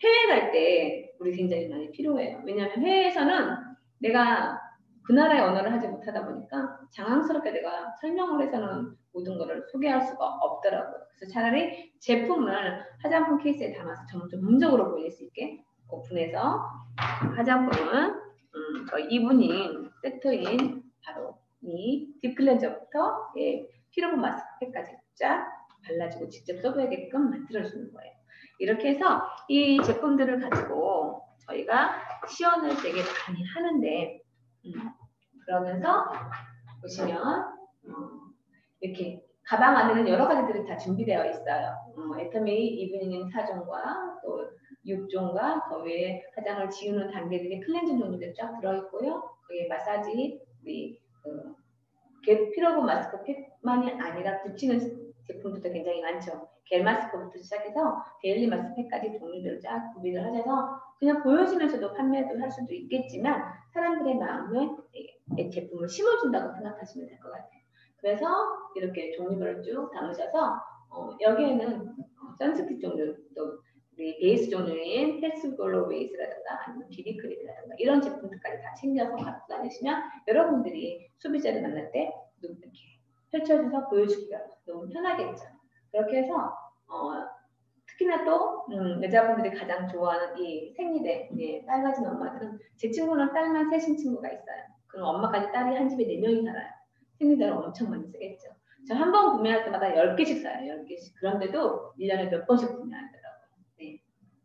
해외 갈 때 우리 굉장히 많이 필요해요. 왜냐하면 해외에서는 내가 그 나라의 언어를 하지 못하다 보니까 장황스럽게 내가 설명을 해서는 모든 것을 소개할 수가 없더라고요. 그래서 차라리 제품을 화장품 케이스에 담아서 좀 전문적으로 보일 수 있게 오픈해서 화장품은 음, 저희 이분인 세트인 바로 이 딥클렌저부터 예, 피로분 마스크팩까지 쫙 발라주고 직접 써보게끔 만들어주는 거예요. 이렇게 해서 이 제품들을 가지고 저희가 시연을 되게 많이 하는데 음, 그러면서 보시면 어, 이렇게 가방 안에는 여러 가지들이 다 준비되어 있어요. 어, 애터미 이브닝 사 종과 또 육 종과 그 외에 화장을 지우는 단계들이 클렌징 종류들이 쫙 들어있고요. 거기에 마사지, 우리 그 피로분 마스크팩만이 아니라 붙이는 제품들도 굉장히 많죠. 겔 마스크부터 시작해서 데일리 마스크팩까지 종류들을 쫙 구비를 하셔서 그냥 보여주면서도 판매도 할 수도 있겠지만 사람들의 마음에 제품을 심어준다고 생각하시면 될 것 같아요. 그래서 이렇게 종류별로 쭉 담으셔서 어, 여기에는 어, 선스틱 종류, 또 우리 베이스 종류인 헬스 글로우 베이스라든가 아니면 비비크림이라든가 이런 제품들까지 다 챙겨서 갖고 다니시면 여러분들이 소비자를 만날 때 이렇게 펼쳐져서 보여주기가 너무 편하겠죠. 그렇게 해서 어, 특히나 또 음, 여자분들이 가장 좋아하는 이 생리대, 예, 딸 가진 엄마들은 제 친구는 딸만 셋인 친구가 있어요. 그럼 엄마까지 딸이 한 집에 네 명이 살아요. 생리대를 엄청 많이 쓰겠죠. 저 한 번 구매할 때마다 열 개씩 사요. 열 개씩. 그런데도 일 년에 몇 번씩 구매하더라고요. 네.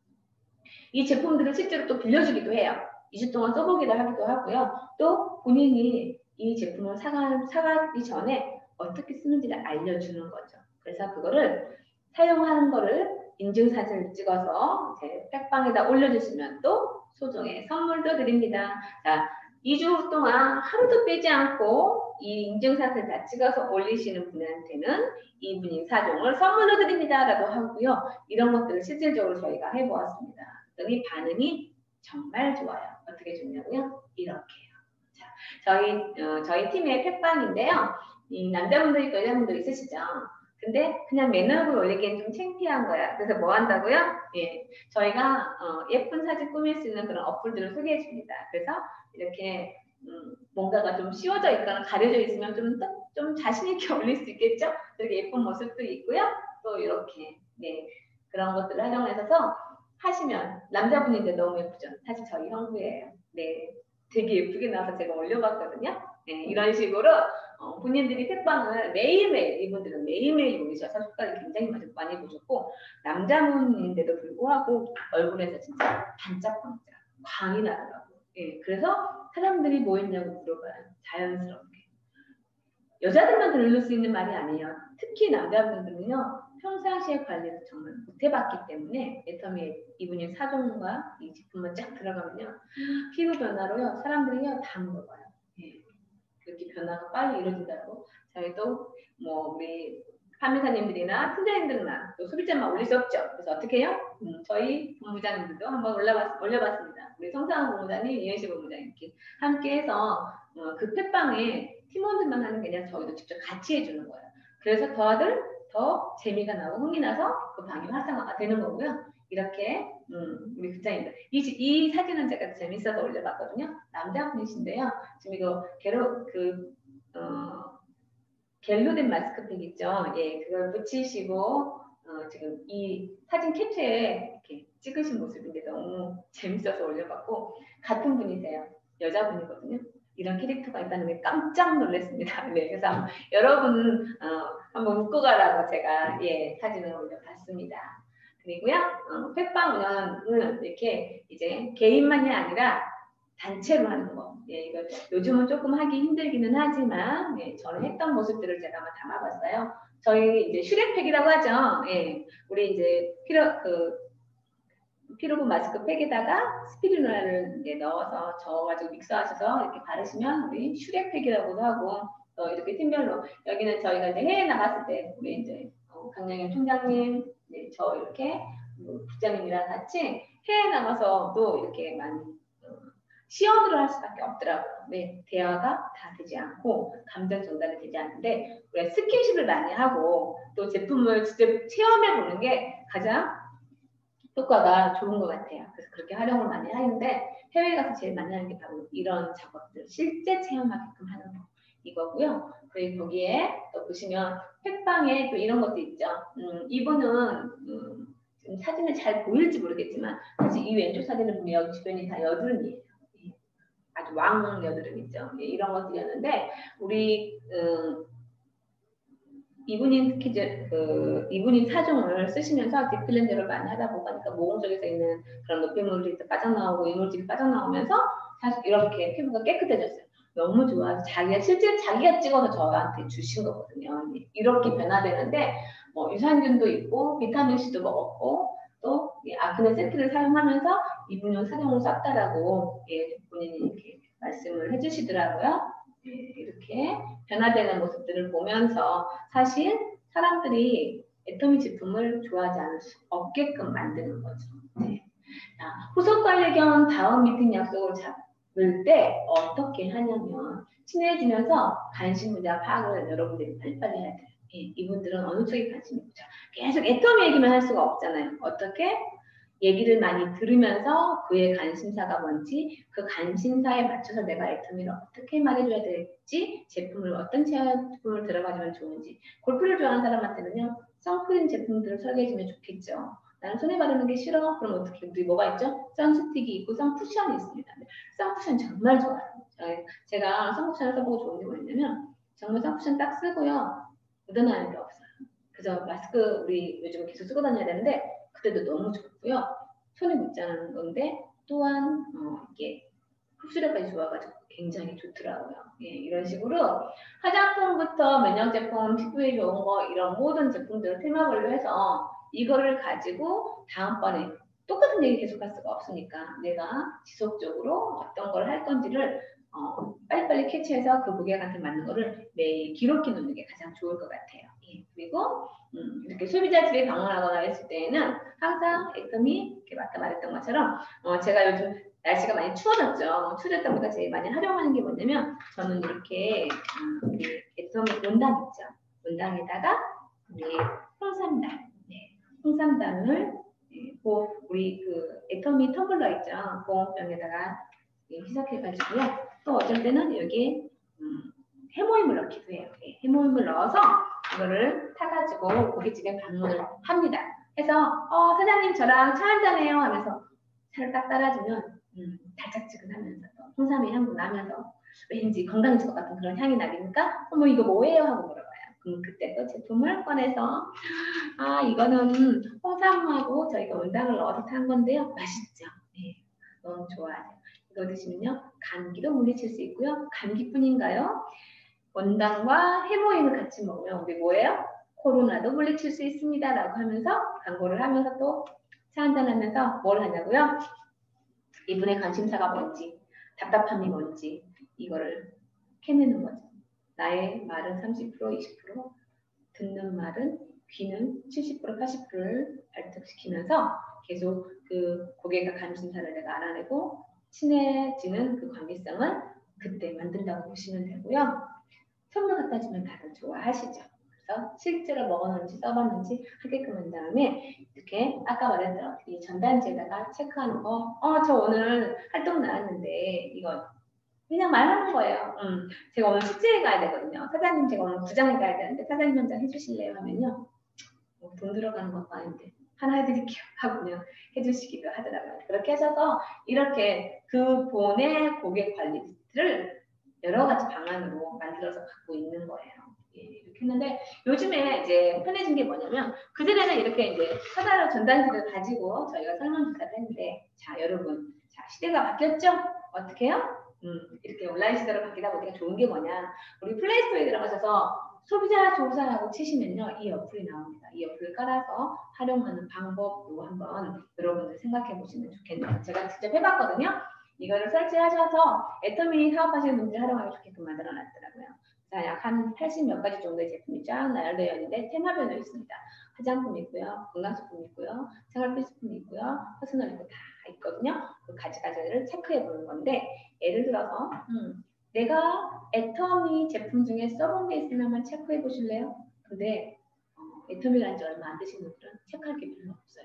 이 제품들을 실제로 또 빌려주기도 해요. 이 주 동안 써보기도 하기도 하고요. 또 본인이 이 제품을 사가, 사가기 전에 어떻게 쓰는지를 알려주는 거죠. 그래서 그거를 사용하는 거를 인증사진을 찍어서 제 팩방에다 올려주시면 또 소정의 선물도 드립니다. 자, 이 주 동안 하루도 빼지 않고 이 인증사진을 다 찍어서 올리시는 분한테는 이분이 사종을 선물로 드립니다. 라고 하고요. 이런 것들을 실질적으로 저희가 해보았습니다. 그랬더니 반응이 정말 좋아요. 어떻게 좋냐고요? 이렇게요. 자, 저희, 어, 저희 팀의 팩방인데요. 이 남자분들 있고 여자분들 있으시죠? 근데 그냥 맨 얼굴 올리기엔 좀 창피한 거야. 그래서 뭐 한다고요? 예, 저희가 어, 예쁜 사진 꾸밀 수 있는 그런 어플들을 소개해 줍니다. 그래서 이렇게 음, 뭔가가 좀 씌워져 있거나 가려져 있으면 좀, 좀 자신 있게 올릴 수 있겠죠? 이렇게 예쁜 모습도 있고요. 또 이렇게 네, 그런 것들을 활용해서 하시면 남자분인데 너무 예쁘죠? 사실 저희 형부예요. 네, 되게 예쁘게 나와서 제가 올려봤거든요. 네, 이런 식으로 어, 본인들이 팩방을 매일매일, 이분들은 매일매일 올리셔서 효과를 굉장히 많이 보셨고, 남자분인데도 불구하고 얼굴에서 진짜 반짝반짝 광이 나더라고요. 예, 그래서 사람들이 뭐 있냐고 물어봐요. 자연스럽게. 여자들만 들을 수 있는 말이 아니에요. 특히 남자분들은요, 평상시에 관리를 정말 못 해봤기 때문에 애터미 이분이 사종과 이 제품만 쫙 들어가면요, 피부 변화로요, 사람들이요, 다 물어봐요. 예. 그렇게 변화가 빨리 이루어진다고. 저희도 뭐 우리 판매사님들이나 팀장님들만 또 소비자만 올릴 수 없죠. 그래서 어떻게 해요? 음, 저희 본부장님들도 한번 올려봤, 올려봤습니다. 우리 성상훈 본부장님, 이현식 본부장님 이렇게 함께해서 어, 그 팩방에 팀원들만 하는 게 아니라 저희도 직접 같이 해주는 거예요. 그래서 더들 더 재미가 나고 흥이 나서 그 방이 활성화가 되는 거고요. 이렇게 음, 우리 부장님들 이, 이 사진은 제가 재밌어서 올려봤거든요. 남자분이신데요. 지금 이거 게로 그 어, 겔로 된 마스크팩 있죠. 예, 그걸 붙이시고 어, 지금 이 사진 캡처에 이렇게 찍으신 모습인데 너무 재밌어서 올려봤고 같은 분이세요. 여자분이거든요. 이런 캐릭터가 있다는 게 깜짝 놀랐습니다. 네, 그래서 여러분 어, 한번 웃고 가라고 제가 예 사진을 올려봤습니다. 그리고요, 어, 팩방 운영은 이렇게 이제 개인만이 아니라 단체로 하는 거. 예, 이거 요즘은 조금 하기 힘들기는 하지만, 예, 저는 했던 모습들을 제가 한번 담아봤어요. 저희 이제 슈렉팩이라고 하죠. 예, 우리 이제 피로, 그, 피로분 마스크 팩에다가 스피루나를 이제 넣어서 저어가지고 믹서하셔서 이렇게 바르시면 우리 슈렉팩이라고도 하고, 또 이렇게 팀별로, 여기는 저희가 이제 해외 나갔을 때, 우리 이제 어, 강영현 총장님, 네, 저 이렇게 부장님이랑 같이 해외 나가서도 이렇게 많이 시연을 할 수밖에 없더라고요. 네, 대화가 다 되지 않고 감정 전달이 되지 않는데 우리가 스킨십을 많이 하고 또 제품을 직접 체험해 보는 게 가장 효과가 좋은 것 같아요. 그래서 그렇게 활용을 많이 하는데 해외에 가서 제일 많이 하는 게 바로 이런 작업들, 실제 체험하게끔 하는 거 이거고요. 그리고 거기에 또 보시면 팩방에 또 이런 것도 있죠. 음, 이분은 음, 지금 사진을 잘 보일지 모르겠지만 사실 이 왼쪽 사진을 보면 여기 주변이 다 여드름이에요. 아주 왕 여드름이죠. 예, 이런 것들이었는데 우리 음, 이분인 스키즈, 그, 이분인 사종을 쓰시면서 딥클렌저를 많이 하다 보니까 모공 속에서 있는 그런 노폐물들이 빠져나오고 이물질이 빠져나오면서 사실 이렇게 피부가 깨끗해졌어요. 너무 좋아서 자기가 실제 자기가 찍어서 저한테 주신 거거든요. 이렇게 변화되는데 뭐 유산균도 있고 비타민 C도 먹었고 또 아크네 세트를 사용하면서 이분용 사종을 썼다라고 예, 본인이 이렇게 말씀을 해주시더라고요. 예, 이렇게 변화되는 모습들을 보면서 사실 사람들이 애터미 제품을 좋아하지 않을 수 없게끔 만드는 거죠. 네. 자, 후속 관리 겸 다음 미팅 약속을 잡을 때 어떻게 하냐면 친해지면서 관심 분야 파악을 여러분들이 빨리빨리 해야 돼요. 예, 이분들은 어느 쪽에 관심이 있죠. 계속 애터미 얘기만 할 수가 없잖아요. 어떻게? 얘기를 많이 들으면서 그의 관심사가 뭔지 그 관심사에 맞춰서 내가 애터미를 어떻게 말해줘야 될지 제품을 어떤 제품을 들어가주면 좋은지 골프를 좋아하는 사람한테는요 선크림 제품들을 설계해주면 좋겠죠. 나는 손에 바르는 게 싫어. 그럼 어떻게 우리 뭐가 있죠? 선스틱이 있고 선쿠션이 있습니다. 선쿠션 정말 좋아요. 제가 선쿠션을 써보고 좋은 게 뭐냐면 정말 선쿠션 딱 쓰고요 묻어나는 게 없어요. 그래서 마스크 우리 요즘 계속 쓰고 다녀야 되는데 그때도 너무 좋고요. 손에 묻지 않는 건데 또한 어, 이게 흡수력까지 좋아가지고 굉장히 좋더라고요. 예, 이런 식으로 화장품부터 면역 제품, 피부에 좋은 거 이런 모든 제품들을 테마별로 해서 이거를 가지고 다음번에 똑같은 얘기 계속할 수가 없으니까 내가 지속적으로 어떤 걸 할 건지를 어, 빨리빨리 캐치해서 그 고객한테 맞는 거를 매일 기록해 놓는 게 가장 좋을 것 같아요. 예, 그리고 음, 이렇게 소비자 집에 방문하거나 했을 때에는 항상 애터미 이렇게 아까 말했던 것처럼 어, 제가 요즘 날씨가 많이 추워졌죠. 추워졌다 보니까 제일 많이 활용하는 게 뭐냐면 저는 이렇게 음, 애터미 온당 있죠. 온당에다가 홍삼당, 네, 홍삼당을 네, 우리 그 애터미 텀블러 있죠. 보온병에다가 희석해가지고요. 또 어쩔 때는 여기에 음, 해모임을 넣기도 해요. 네, 해모임을 넣어서 이거를 타가지고 고깃집에 방문을 합니다. 해서 어, 사장님 저랑 차 한잔 해요 하면서 차를 딱 따라주면 음, 달짝지근하면서 홍삼의 향도 나면서 왠지 건강해질 것 같은 그런 향이 나니까 어머 이거 뭐예요? 하고 물어봐요. 그럼 그때 또 제품을 꺼내서 아 이거는 홍삼하고 저희가 원당을 넣어서 탄 건데요. 맛있죠? 네, 너무 좋아요. 이거 드시면요 감기도 물리칠 수 있고요. 감기뿐인가요? 원당과 해모임을 같이 먹으면 우리 뭐예요? 코로나도 물리칠 수 있습니다. 라고 하면서 광고를 하면서 또 차 한잔 하면서 뭘 하냐고요? 이분의 관심사가 뭔지, 답답함이 뭔지 이거를 캐내는 거죠. 나의 말은 삼십 퍼센트, 이십 퍼센트, 듣는 말은 귀는 칠십 퍼센트, 팔십 퍼센트를 발전시키면서 계속 그 고객과 관심사를 내가 알아내고 친해지는 그 관계성을 그때 만든다고 보시면 되고요. 선물 갖다 주면 다들 좋아하시죠. 그래서 실제로 먹었는지 써봤는지 하게끔 한 다음에 이렇게 아까 말했던 이 전단지에다가 체크하는 거. 어, 저 오늘 활동 나왔는데 이거 그냥 말하는 거예요. 음, 제가 오늘 축제에 가야 되거든요. 사장님 제가 오늘 구장에 가야 되는데 사장님 한 장 해주실래요? 하면요. 뭐 돈 들어가는 것도 아닌데 하나 해드릴게요. 하고 그냥 해주시기도 하더라고요. 그렇게 하셔서 이렇게 그 본의 고객 관리를 여러 가지 방안으로 만들어서 갖고 있는 거예요. 예, 이렇게 했는데 요즘에 이제 편해진 게 뭐냐면 그전에는 이렇게 이제 사다로 전단지를 가지고 저희가 설문조사를 했는데 자 여러분 자 시대가 바뀌었죠? 어떻게 해요? 음, 이렇게 온라인 시대로 바뀌다 보니까 좋은 게 뭐냐 우리 플레이스토어에 들어가셔서 소비자 조사라고 치시면요 이 어플이 나옵니다. 이 어플을 깔아서 활용하는 방법도 한번 여러분들 생각해 보시면 좋겠네요. 제가 직접 해봤거든요. 이거를 설치하셔서 애터미 사업하시는 분들이 활용하기 좋게끔 만들어 놨더라고요. 약 한 팔십 몇 가지 정도의 제품이 쫙 나열되어 있는데 테마별로 있습니다. 화장품 있고요, 건강식품 있고요, 생활필수품 있고요, 퍼스널 있고 다 있거든요. 그 가지가지를 체크해 보는 건데 예를 들어서 음, 내가 애터미 제품 중에 써본 게 있으면 한번 체크해 보실래요? 근데 어, 애터미가 지 얼마 안 되신 분들은 체크할 게 별로 없어요.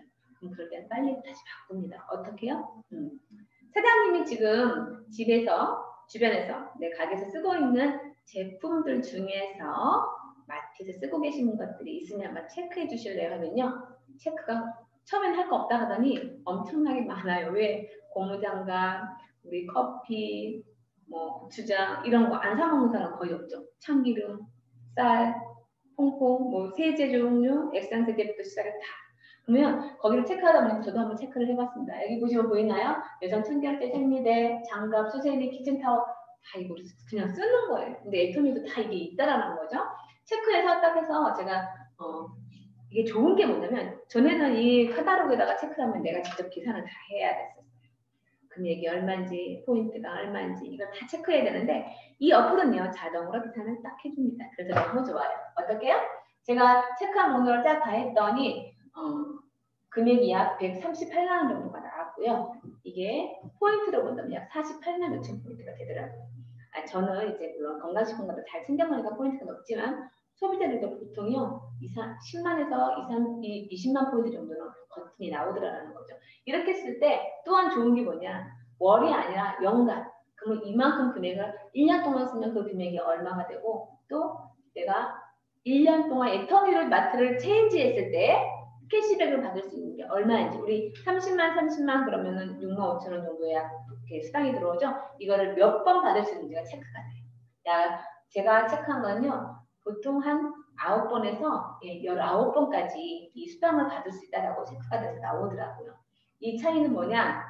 그럼 그럴 때는 빨리 다시 바꿉니다. 어떻게요? 음. 사장님이 지금 집에서 주변에서 내 가게에서 쓰고 있는 제품들 중에서 마트에서 쓰고 계시는 것들이 있으면 한번 체크해 주실래요? 하면요. 체크가 처음엔 할 거 없다 하더니 엄청나게 많아요. 왜? 고무장갑, 우리 커피, 뭐 고추장 이런 거 안 사 먹는 사람 거의 없죠. 참기름, 쌀, 퐁퐁, 뭐 세제 종류, 액상 세제부터 시작해 다. 그러면 거기를 체크하다 보니까 저도 한번 체크를 해봤습니다. 여기 보시면 보이나요? 여성 청결제 생리대, 장갑, 수세미, 키친타워 다 이거 그냥 쓰는 거예요. 근데 애터미도 다 이게 있다라는 거죠. 체크해서 딱 해서 제가 어, 이게 좋은 게 뭐냐면 전에는 이 카탈로그에다가 체크를 하면 내가 직접 계산을 다 해야 됐었어요. 금액이 얼마인지, 포인트가 얼마인지 이걸 다 체크해야 되는데 이 어플은요 자동으로 계산을 딱 해줍니다. 그래서 너무 좋아요. 어떻게요? 제가 체크한 목록을 쫙 다 했더니 어, 금액이 약 백삼십팔만 원 정도가 나왔고요. 이게 포인트로 본다면 약 사십팔만 오천 포인트가 되더라고요. 아, 저는 이제 물론 건강식품보다 잘 챙겨먹으니까 포인트가 높지만 소비자들도 보통요 십만에서 이십만 포인트 정도는 거뜬히 나오더라는 거죠. 이렇게 했을 때 또한 좋은 게 뭐냐, 월이 아니라 연간. 그러면 이만큼 금액을 일 년 동안 쓰면 그 금액이 얼마가 되고, 또 내가 일 년 동안 애터미를 마트를 체인지했을 때 캐시백을 받을 수 있는 게 얼마인지. 우리 삼십만 삼십만 그러면은 육만 오천 원 정도의 이렇게 수당이 들어오죠. 이거를 몇 번 받을 수 있는지가 체크가 돼요. 야, 제가 체크한 건요 보통 한 아홉 번에서 열아홉 번까지 이 수당을 받을 수 있다라고 체크가 돼서 나오더라고요. 이 차이는 뭐냐,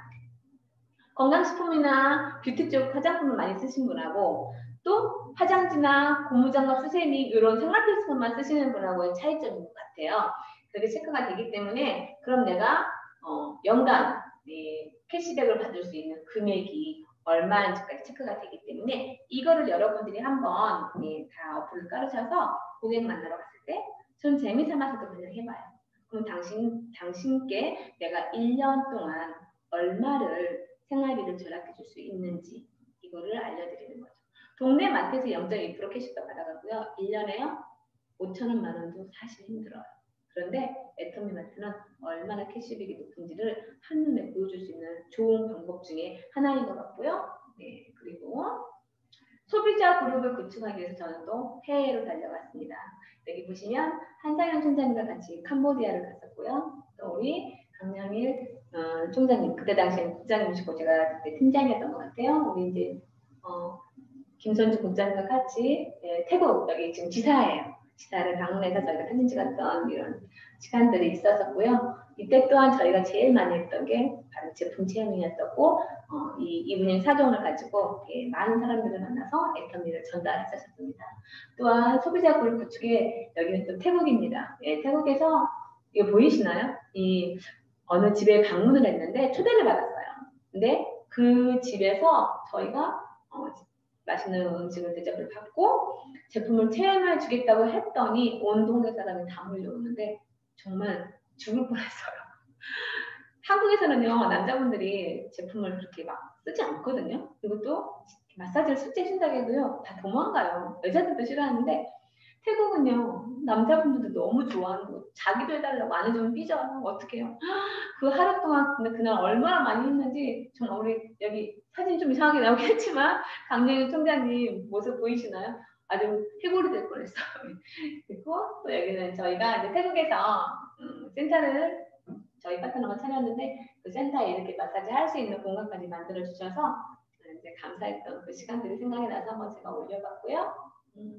건강식품이나 뷰티 쪽 화장품을 많이 쓰신 분하고 또 화장지나 고무장갑, 수세미 이런 생활필수품만 쓰시는 분하고의 차이점인 것 같아요. 그게 체크가 되기 때문에 그럼 내가 어, 연간 예, 캐시백을 받을 수 있는 금액이 얼마인지까지 체크가 되기 때문에 이거를 여러분들이 한번 예, 다 어플을 깔으셔서 고객 만나러 갔을 때 전 재미삼아서도 그냥 해봐요. 그럼 당신, 당신께 내가 일 년 동안 얼마를 생활비를 절약해 줄 수 있는지 이거를 알려드리는 거죠. 동네 마트에서 영 점 이 퍼센트 캐시백 받아가고요. 일 년에요 오천 원, 만 원도 사실 힘들어요. 그런데 애터미 마트는 얼마나 캐시백이 높은지를 한눈에 보여줄 수 있는 좋은 방법 중에 하나인 것 같고요. 네, 그리고 소비자 그룹을 구축하기 위해서 저는 또 해외로 달려갔습니다. 여기 보시면 한상현 총장님과 같이 캄보디아를 갔었고요. 또 우리 강명일 어, 총장님, 그때 당시에 국장님이시고 제가 그때 팀장이었던 것 같아요. 우리 이제 어, 김선주 국장님과 같이 예, 태국, 여기 지금 지사예요. 지사를 방문해서 저희가 사진 찍었던 이런 시간들이 있었었고요. 이때 또한 저희가 제일 많이 했던 게 바로 제품 체험이었었고 어, 이 이분의 사정을 가지고 예, 많은 사람들을 만나서 애터미를 전달했었습니다. 또한 소비자 그룹 구축에 여기는 또 태국입니다. 예, 태국에서 이거 보이시나요? 이 어느 집에 방문을 했는데 초대를 받았어요. 근데 그 집에서 저희가 어, 맛있는 음식을 대접을 받고 제품을 체험해 주겠다고 했더니 온 동네 사람이 다 몰려오는데 정말 죽을 뻔했어요. 한국에서는요 남자분들이 제품을 그렇게 막 쓰지 않거든요. 그리고 또 마사지를 숙제 해준다고 해도요 다 도망가요. 여자들도 싫어하는데 태국은요 남자분들도 너무 좋아하는 거, 자기도 해달라고 안 해주면 삐져요. 어떡해요. 그 하루 동안 근데 그날 얼마나 많이 했는지 정말 우리 여기 사진 좀 이상하게 나오겠지만 강영희 총장님 모습 보이시나요? 아주 해골이 될 뻔했어요. 그리고 또 여기는 저희가 이제 태국에서 음, 센터를 저희 파트너가 차렸는데 그 센터에 이렇게 마사지 할 수 있는 공간까지 만들어 주셔서 이제 감사했던 그 시간들이 생각이 나서 한번 제가 올려봤고요. 음,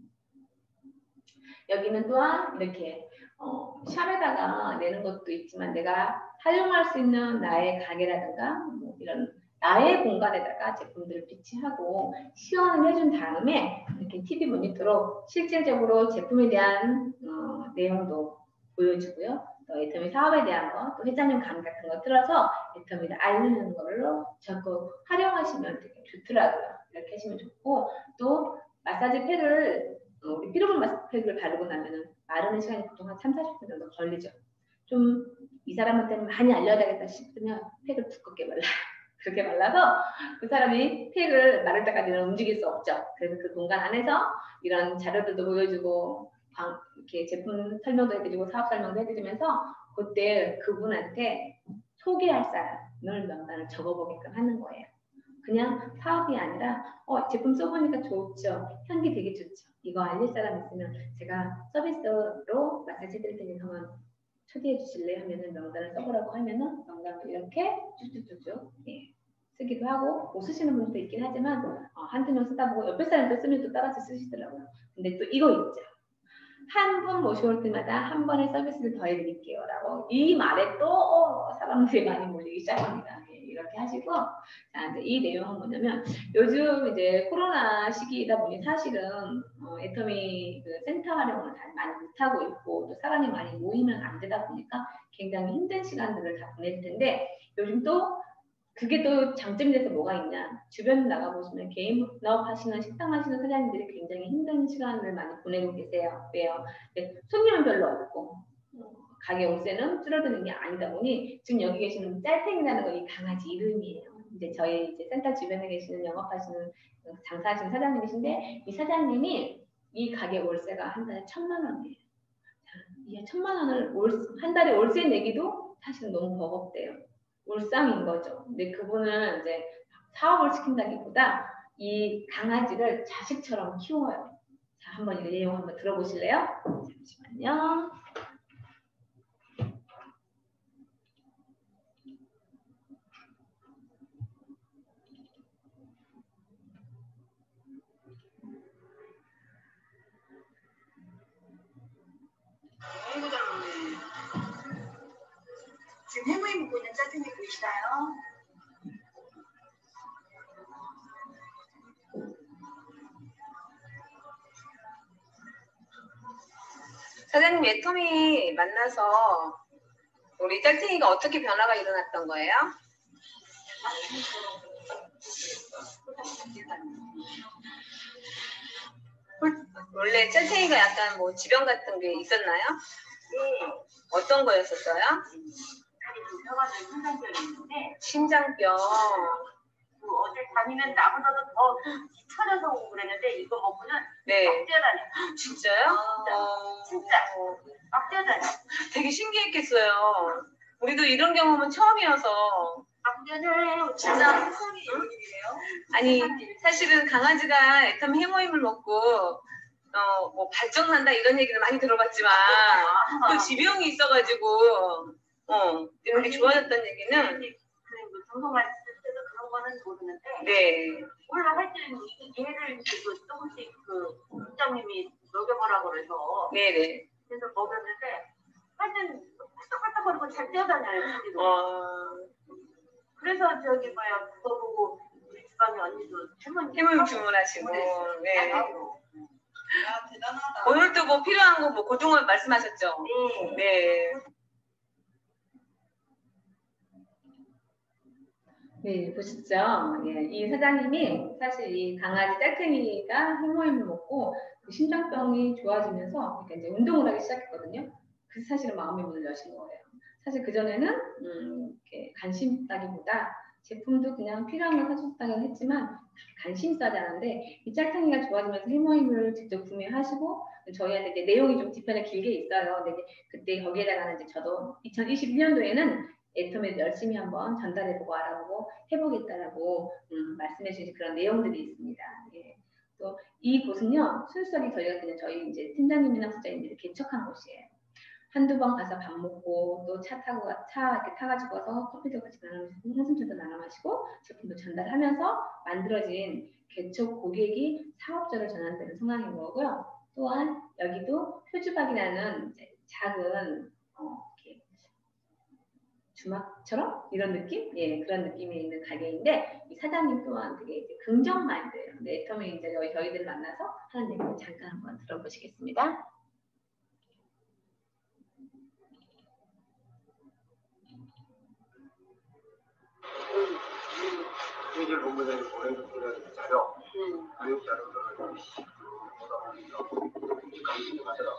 여기는 또한 이렇게 어, 샵에다가 내는 것도 있지만 내가 활용할 수 있는 나의 가게라든가 뭐 이런 나의 공간에다가 제품들을 비치하고 시연을 해준 다음에 이렇게 티비 모니터로 실질적으로 제품에 대한 어, 내용도 보여주고요. 또 애터미 사업에 대한 거, 또 회장님 강 같은 거 틀어서 애터미를 알리는 걸로 적극 활용하시면 되게 좋더라고요. 이렇게 하시면 좋고, 또 마사지 팩을 어, 우리 피로물 마스크팩을 바르고 나면은 마르는 시간이 보통 한 삼, 사십 분 정도 걸리죠. 좀 이 사람한테 많이 알려야겠다 싶으면 팩을 두껍게 말라요. 그렇게 말라서 그 사람이 팩을 마를 때까지는 움직일 수 없죠. 그래서 그 공간 안에서 이런 자료들도 보여주고 방, 이렇게 제품 설명도 해드리고 사업 설명도 해드리면서 그때 그분한테 소개할 사람을 명단을 적어보게끔 하는 거예요. 그냥 사업이 아니라 어, 제품 써보니까 좋죠. 향기 되게 좋죠. 이거 알릴 사람 있으면 제가 서비스로 마사지 해드릴 테니까 한번 초대해 주실래요? 하면은 명단을 써보라고 하면은 명단을 이렇게 쭉쭉쭉쭉 예, 쓰기도 하고 못 쓰시는 분도 있긴 하지만 어, 한두 명 쓰다 보고 옆에 사람도 쓰면 또 따라서 쓰시더라고요. 근데 또 이거 있죠. 한 분 모셔올 때마다 한 번의 서비스를 더 해드릴게요. 라고 이 말에 또 어, 사람들이 많이 몰리기 시작합니다. 예, 이렇게 하시고 자, 이제 이 내용은 뭐냐면 요즘 이제 코로나 시기이다 보니 사실은 어, 애터미 그 센터 활용을 잘 많이 못하고 있고 또 사람이 많이 모이면 안 되다 보니까 굉장히 힘든 시간들을 다 보낼 텐데 요즘 또 그게 또 장점이 돼서 뭐가 있냐. 주변 나가보시면 개인업 하시는 식당 하시는 사장님들이 굉장히 힘든 시간을 많이 보내고 계세요. 왜요? 네, 손님은 별로 없고 어, 가게 월세는 줄어드는 게 아니다 보니 지금 여기 계시는 짤탱이라는 거 이 강아지 이름이에요. 이제 저희 이제 센터 주변에 계시는 영업하시는 장사하시는 사장님이신데 이 사장님이 이 가게 월세가 한 달에 천만 원이에요. 자, 이 천만 원을 월, 한 달에 월세 내기도 사실은 너무 버겁대요. 울상인 거죠. 근데 그분은 이제 사업을 시킨다기보다 이 강아지를 자식처럼 키워요. 자, 한번 이 내용 한번 들어보실래요? 잠시만요. 아이고 잘 먹네. 지금 해무이 먹고 있는 짜증이 보이시나요? 사장님, 애터미 만나서 우리 짤탱이가 어떻게 변화가 일어났던 거예요? 원래 짤탱이가 약간 뭐 지병 같은 게 있었나요? 네. 어떤 거였었어요? 다리 좀 펴가지고 심장병이 있는데. 심장병. 그 어딜 다니면 나보다도 더 처져서 오고 그랬는데 이거 먹고는 네. 막 뛰어다녀. 진짜요? 진짜. 어... 진짜. 막 뛰어다녀. 되게 신기했겠어요. 우리도 이런 경험은 처음이어서. 막 뛰어다녀. 진짜 세상에 이런 일이네요. 아니 사실은 강아지가 애터미 해모임을 먹고 어, 뭐 발정난다 이런 얘기를 많이 들어봤지만 또 지병이 있어가지고 어, 이런 게 좋아졌다는 얘기는 그 방송할 때도 그런 거는 모르는데 네. 원래 하여튼 얘를 그 조금씩 그 국장님이 먹여보라고 그래서 네네. 그래서 먹였는데 하여튼 펄떡펄떡거리고 잘 뛰어다녀요. 어... 그래서 저기 뭐야 그거 보고 우리 주방에 언니도 해문 해문 주문하시고 네. 야, 대단하다. 오늘 또 뭐 필요한 거 뭐 고등어 말씀하셨죠? 네. 네. 네, 보시죠. 예, 이 사장님이 사실 이 강아지 짤탱이가 해모임을 먹고 그 심장병이 좋아지면서 그러니까 이제 운동을 하기 시작했거든요. 그래서 사실은 마음의 문을 여신 거예요. 사실 그전에는 음, 이렇게 관심 있다기보다 제품도 그냥 필요한 걸 사줬다고 했지만 관심 있어 하지 않았는데 이 짤탱이가 좋아지면서 해모임을 직접 구매하시고 저희한테 이제 내용이 좀 뒤편에 길게 있어요. 근데 그때 거기에다가는 이제 저도 이천이십일 년도에는 애터미를 열심히 한번 전달해보고 알아보고 해보겠다라고 음, 말씀해 주신 그런 내용들이 있습니다. 예. 또 이 곳은요 순수하게 저희가 그냥 저희 이제 팀장님이나 부장님들이 개척한 곳이에요. 한두 번 가서 밥 먹고 또 차 타고 차 이렇게 타가지고 와서 커피도 같이 나눠 마시고 홍삼차도 나눠 마시고 제품도 전달하면서 만들어진 개척 고객이 사업자로 전환되는 상황인 거고요. 또한 여기도 표주박이라는 이제 작은 어, 이렇게 주막처럼 이런 느낌? 예, 그런 느낌이 있는 가게인데 이 사장님 또한 되게 이제 긍정 마인드예요. 네, 애터미 이제 저희 저희들 만나서 하는 얘기를 잠깐 한번 들어보시겠습니다. 회계를 본부장이 보내주는 자료, 교육 자료를 보다 보니까 관심이 가더라.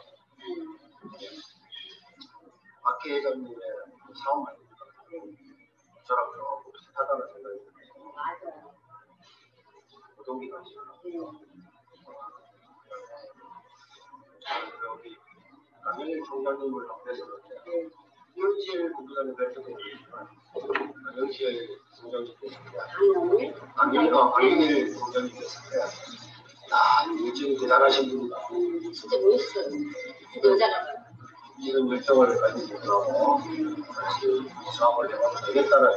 박 회장님의 사업 말입니다. 저랑 좀 비슷하다는 생각이 들어요. 맞아요. 노동기 관심. 여기 강일 총장님을 만나서 그런데 이현실 공부자는 별도도 있지만 이현실 공장이 됐습니다. 강민이 어 강민이 공장이 됐습니다. 아 요즘 대단하신 분이다. 진짜 멋있어요. 여자가 이런 열정을 가지고 다시 사업을 해봐도 되겠다는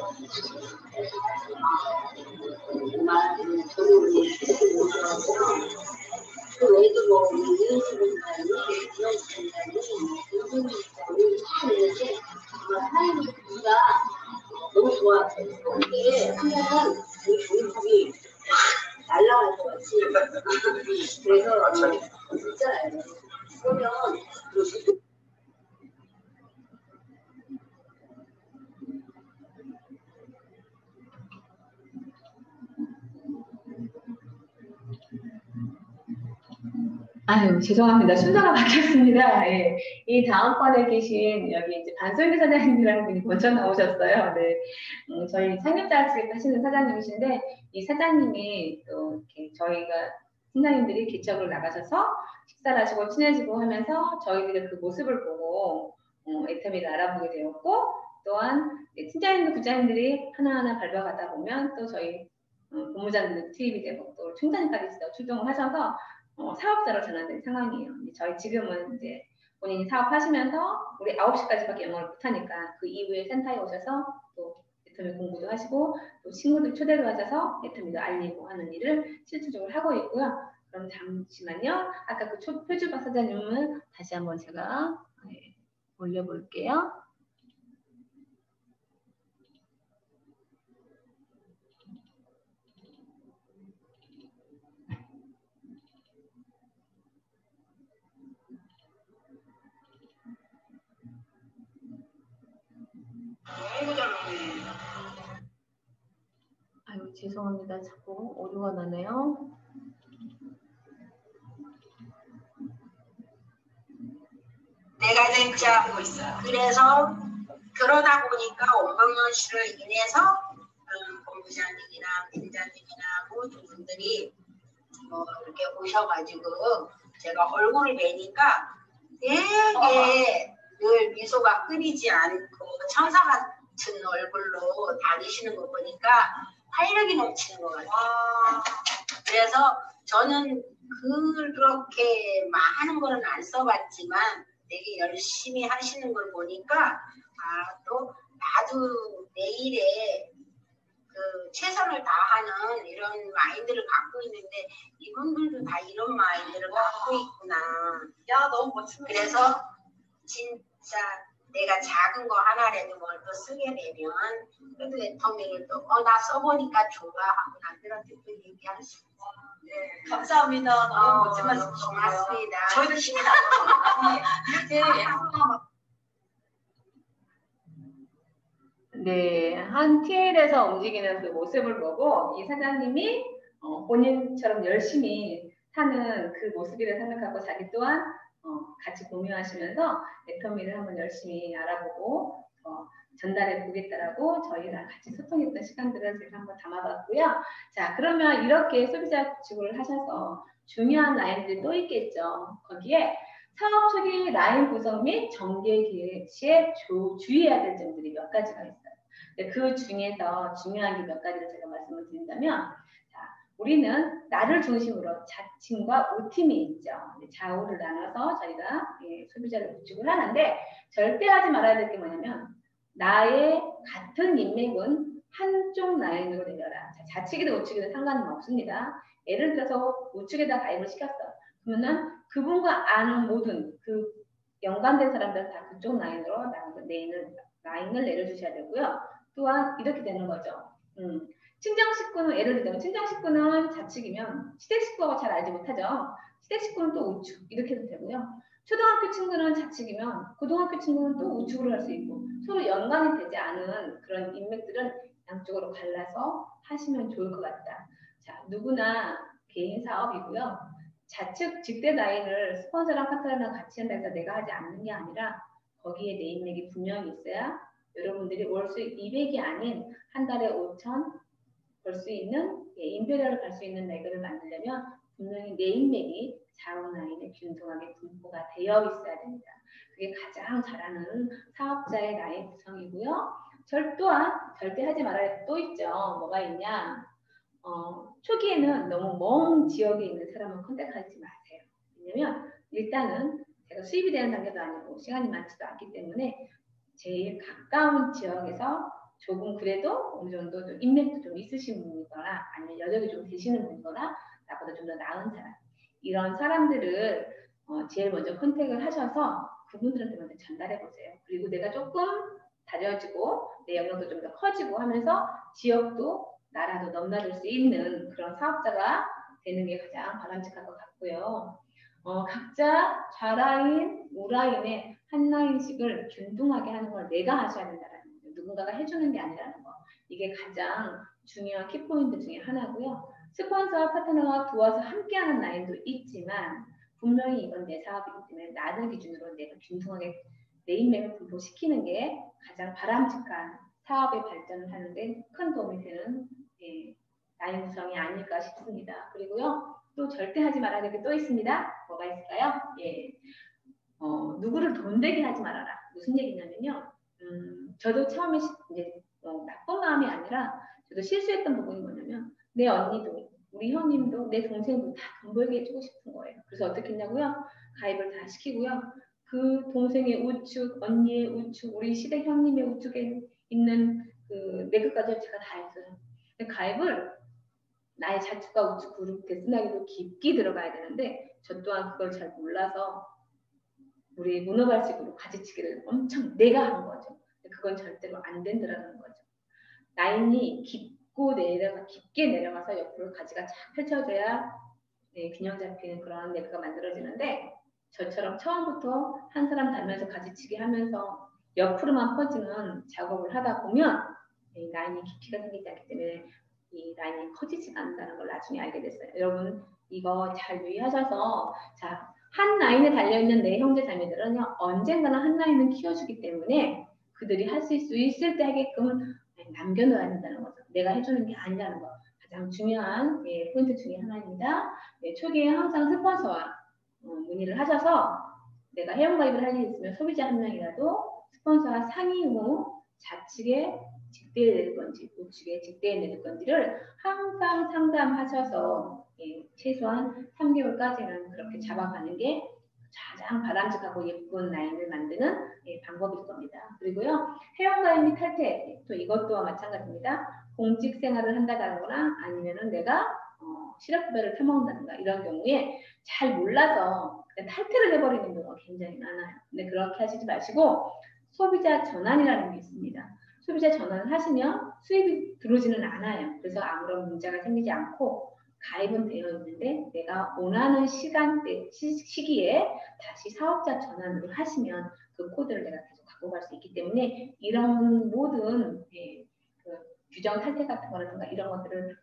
정말 저는 그 외에도 뭐 이웃이나 이렇게 지어진다니 이분이 참 있는데 정말 사장님이 너무 좋았어요. 이게 하면은 우리 종이컵이 날라갈 것 같이 그래서 진짜예요. 그러면 아유, 죄송합니다. 순서가 바뀌었습니다. 예. 이 다음번에 계신 여기 이제 반솔기 사장님이라는 분이 먼저 나오셨어요. 네. 음, 저희 상륙자학습 하시는 사장님이신데, 이 사장님이 또 이렇게 저희가 팀장님들이 기적으로 나가셔서 식사를 하시고 친해지고 하면서 저희들의 그 모습을 보고 어, 애터미를 알아보게 되었고, 또한 팀장님들, 부장님들이 하나하나 밟아가다 보면 또 저희 어, 본부장님들 투입이 되고 또 총장님까지 출동을 하셔서 어, 사업자로 전환된 상황이에요. 저희 지금은 이제 본인이 사업하시면서 우리 아홉 시까지밖에 영업을 못하니까 그 이후에 센터에 오셔서 또 애터미 공부도 하시고 또 친구들 초대도 하셔서 애터미도 알리고 하는 일을 실질적으로 하고 있고요. 그럼 잠시만요. 아까 그 초, 표주박 사장님은 다시 한번 제가 네, 올려볼게요. 아유, 죄송합니다. 자꾸 오류가 나네요. 내가 진짜 그래서 그러다 보니까 원병연 씨를 인해서 음, 본부장님이나 팀장님이나 모든 분들이 뭐 이렇게 오셔가지고 제가 얼굴을 뵈니까 되게 늘 미소가 끊이지 않고 천사 같은 얼굴로 다니시는 거 보니까 활력이 넘치는 것 같아요. 그래서 저는 그렇게 많은 거는 안 써봤지만 되게 열심히 하시는 걸 보니까 아, 또 나도 내일에 그 최선을 다하는 이런 마인드를 갖고 있는데 이분들도 다 이런 마인드를 갖고 있구나. 야, 너무 멋지다. 그래서 진짜 내가 작은 거 하나라도 뭘 또 쓰게 되면 그래도 애터미를 또 어 나 써보니까 좋아 하고 남들한테 또 얘기할 수 있어. 네. 감사합니다. 너무 어, 멋진 말씀 고맙습니다. 저희도 힘이 나요. 이렇게 네, 한 티엘에서 움직이는 그 모습을 보고 이 사장님이 어, 본인처럼 열심히 사는 그 모습이라 생각하고 자기 또한 어, 같이 공유하시면서 애터미를 한번 열심히 알아보고 어, 전달해 보겠다라고 저희랑 같이 소통했던 시간들을 제가 한번 담아봤고요. 자, 그러면 이렇게 소비자 구축을 하셔서 중요한 라인들이 또 있겠죠. 거기에 사업 초기 라인 구성 및 전개 기획 시에 주, 주의해야 될 점들이 몇 가지가 있어요. 그 중에서 중요한 게 몇 가지를 제가 말씀을 드린다면, 자, 우리는 나를 중심으로 자팀과 오팀이 있죠. 좌우를 나눠서 저희가 예, 소비자를 구축을 하는데 절대 하지 말아야 될 게 뭐냐면 나의 같은 인맥은 한쪽 라인으로 내려라. 자, 좌측이든 우측이든 상관은 없습니다. 예를 들어서 우측에다 가입을 시켰어. 그러면 그분과 아는 모든 그 연관된 사람들은 다 그쪽 라인으로 라인을, 라인을 내려주셔야 되고요. 또한 이렇게 되는 거죠. 음, 친정 식구는 예를 들면 친정 식구는 좌측이면 시댁 식구하고 잘 알지 못하죠. 시댁 식구는 또 우측 이렇게 해도 되고요. 초등학교 친구는 좌측이면 고등학교 친구는 또 우측으로 할 수 있고 서로 연관이 되지 않은 그런 인맥들은 양쪽으로 갈라서 하시면 좋을 것 같다. 자, 누구나 개인 사업이고요. 좌측 직대 라인을 스폰서랑 파트너랑 같이 한다 해서 내가 하지 않는 게 아니라 거기에 내 인맥이 분명히 있어야 여러분들이 월 수익 이백이 아닌 한 달에 오천 벌 수 있는 예, 임페리얼을 갈 수 있는 레그를 만들려면 분명히 내 인맥이 자원 라인에 균등하게 분포가 되어 있어야 됩니다. 그게 가장 잘하는 사업자의 라인 구성이고요. 절 또한 절대 하지 말아야 할 또 있죠. 뭐가 있냐? 어, 초기에는 너무 먼 지역에 있는 사람은 컨택하지 마세요. 왜냐면 일단은 제가 수입이 되는 단계도 아니고 시간이 많지도 않기 때문에 제일 가까운 지역에서 조금 그래도 어느 정도 좀 인맥도 좀 있으신 분이거나 아니면 여력이 좀 되시는 분이거나 나보다 좀 더 나은 사람, 이런 사람들을 어, 제일 먼저 컨택을 하셔서 그분들한테 먼저 전달해 보세요. 그리고 내가 조금 다려지고 내 영역도 좀 더 커지고 하면서 지역도 나라도 넘나들 수 있는 그런 사업자가 되는 게 가장 바람직한 것 같고요. 어, 각자 좌라인, 우라인의 한 라인씩을 균등하게 하는 걸 내가 하셔야 된다는 거예요. 누군가가 해주는 게 아니라는 거. 이게 가장 중요한 키포인트 중에 하나고요. 스폰서와 파트너가 도와서 함께하는 라인도 있지만 분명히 이건 내 사업이기 때문에 나를 기준으로 내가 균등하게 내 인맥을 분포시키는 게 가장 바람직한 사업의 발전을 하는데 큰 도움이 되는 예, 라인 구성이 아닐까 싶습니다. 그리고요, 또 절대 하지 말아야 될 게 또 있습니다. 뭐가 있을까요? 예, 어, 누구를 돈 되게 하지 말아라. 무슨 얘기냐면요, 음, 저도 처음에 시, 이제 어, 나쁜 마음이 아니라 저도 실수했던 부분이 뭐냐면 내 언니도 우리 형님도 내 동생도 다 돈 벌게 해주고 싶은 거예요. 그래서 어떻게 했냐고요? 가입을 다 시키고요. 그 동생의 우측, 언니의 우측, 우리 시댁 형님의 우측에 있는 그 매그까지 제가 다 했어요. 가입을 나의 좌측과 우측 그룹 데스나기도 깊게 들어가야 되는데 저 또한 그걸 잘 몰라서 우리 문어발식으로 가지치기를 엄청 내가 한 거죠. 그건 절대로 안 된다는 거죠. 라인이 깊고 내려가 깊게 내려가서 옆으로 가지가 쫙 펼쳐져야 네, 균형 잡히는 그런 네크가 만들어지는데 저처럼 처음부터 한 사람 달면서 가지치기 하면서 옆으로만 퍼지는 작업을 하다 보면 이 라인이 깊이가 생기지 않기 때문에 이 라인이 커지지 않는다는 걸 나중에 알게 됐어요. 여러분 이거 잘 유의하셔서 자, 한 라인에 달려있는 내 형제 자매들은요 언젠가는 한 라인은 키워주기 때문에 그들이 할 수 있을 때 하게끔 남겨놓아야 된다는 거죠. 내가 해주는 게 아니라는 거. 가장 중요한 예, 포인트 중에 하나입니다. 예, 초기에 항상 스폰서와 어, 문의를 하셔서 내가 회원가입을 할 일이 있으면 소비자 한 명이라도 스폰서와 상의 후 좌측에 직대에 내릴 건지 우측에 직대에 내릴 건지를 항상 상담하셔서 예, 최소한 삼 개월까지는 그렇게 잡아가는 게 가장 바람직하고 예쁜 라인을 만드는 예, 방법일 겁니다. 그리고요, 회원가입 및 탈퇴, 또 이것도 마찬가지입니다. 공직 생활을 한다거나 아니면은 내가 어, 실업급여를 타먹는다든가 이런 경우에 잘 몰라서 그냥 탈퇴를 해버리는 경우가 굉장히 많아요. 근데 그렇게 하시지 마시고 소비자 전환이라는 게 있습니다. 소비자 전환을 하시면 수입이 들어오지는 않아요. 그래서 아무런 문제가 생기지 않고 가입은 되어 있는데 내가 원하는 시간대, 시, 시기에 다시 사업자 전환을 하시면 그 코드를 내가 계속 갖고 갈 수 있기 때문에 이런 모든 예, 그 규정 탈퇴 같은 거라든가 이런 것들을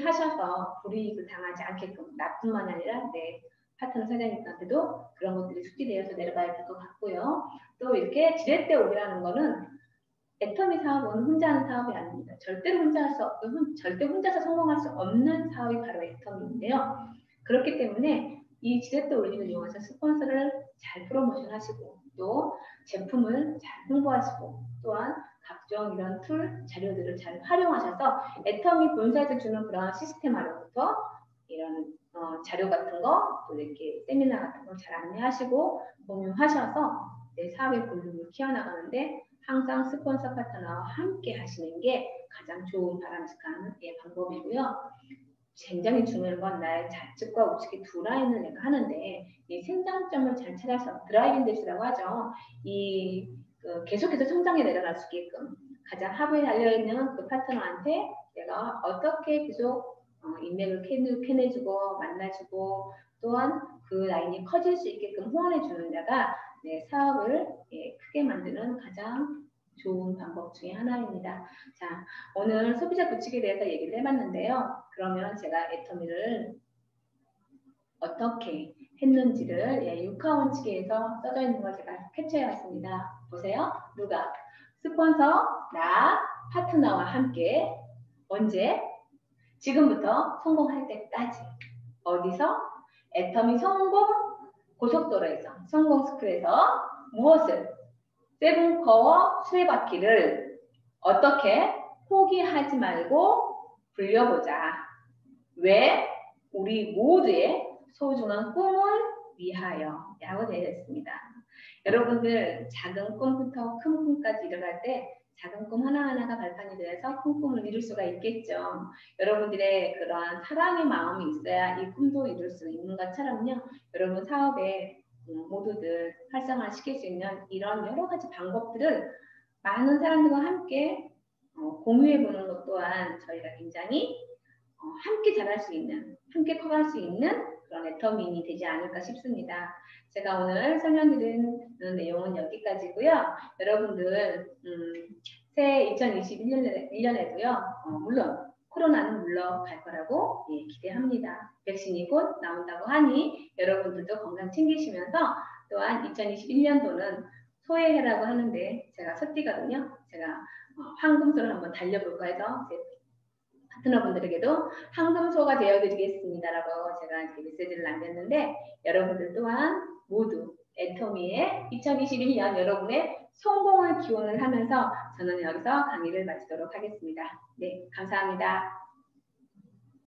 숙지하셔서 불이익을 당하지 않게끔 나뿐만 아니라 내 파트너 사장님한테도 그런 것들이 숙지되어서 내려가야 될 것 같고요. 또 이렇게 지렛대 오기라는 거는 애터미 사업은 혼자 하는 사업이 아닙니다. 절대로 혼자 할 수 없고 절대 혼자서 성공할 수 없는 사업이 바로 애터미인데요. 그렇기 때문에 이 지렛대 올림을 이용해서 스폰서를 잘 프로모션 하시고 또 제품을 잘 홍보하시고 또한 각종 이런 툴, 자료들을 잘 활용하셔서 애터미 본사에서 주는 그런 시스템화로부터 이런 어, 자료 같은 거, 또 이렇게 세미나 같은 거 잘 안내하시고 공유하셔서 내 사업의 볼륨을 키워나가는데 항상 스폰서 파트너와 함께 하시는 게 가장 좋은 바람직한 예, 방법이고요. 굉장히 중요한 건 나의 좌측과 우측의 두 라인을 내가 하는데 이 생장점을 잘 찾아서 드라이빙 대시라고 하죠. 이 그, 계속해서 성장에 내려갈 수 있게끔 가장 하부에 달려있는 그 파트너한테 내가 어떻게 계속 어, 인맥을 캐내주고 만나주고 또한 그 라인이 커질 수 있게끔 후원해주는 자가 내 사업을 예, 크게 만드는 가장 좋은 방법 중에 하나입니다. 자, 오늘 소비자 구축에 대해서 얘기를 해봤는데요. 그러면 제가 애터미를 어떻게 했는지를 예, 육하원칙에서 써져 있는 걸 제가 캡처해왔습니다. 보세요. 누가? 스폰서, 나, 파트너와 함께 언제? 지금부터 성공할 때까지. 어디서? 애터미 성공 고속도로에서 성공 스쿨에서 무엇을 세븐코어 수레바퀴를 어떻게 포기하지 말고 굴려보자. 왜? 우리 모두의 소중한 꿈을 위하여 라고 되어 있습니다. 여러분들 작은 꿈부터 큰 꿈까지 이뤄갈 때 작은 꿈 하나하나가 발판이 되어서 큰 꿈을 이룰 수가 있겠죠. 여러분들의 그러한 사랑의 마음이 있어야 이 꿈도 이룰 수 있는 것처럼요. 여러분 사업에 모두들 활성화시킬 수 있는 이런 여러 가지 방법들을 많은 사람들과 함께 공유해보는 것 또한 저희가 굉장히 함께 자랄 수 있는, 함께 커갈 수 있는 그런 애터미인이 되지 않을까 싶습니다. 제가 오늘 설명드린 내용은 여기까지고요. 여러분들 음, 새해 이천이십일 년에도요. 어, 물론 코로나는 물러갈 거라고 예, 기대합니다. 백신이 곧 나온다고 하니 여러분들도 건강 챙기시면서 또한 이천이십일 년도는 소의 해라고 하는데 제가 소띠거든요. 제가 어, 황금소를 한번 달려볼까 해서 제 파트너분들에게도 황금소가 되어드리겠습니다라고 제가 이렇게 메시지를 남겼는데 여러분들 또한 모두 애터미의 이천이십일 년 여러분의 성공을 기원을 하면서 저는 여기서 강의를 마치도록 하겠습니다. 네, 감사합니다.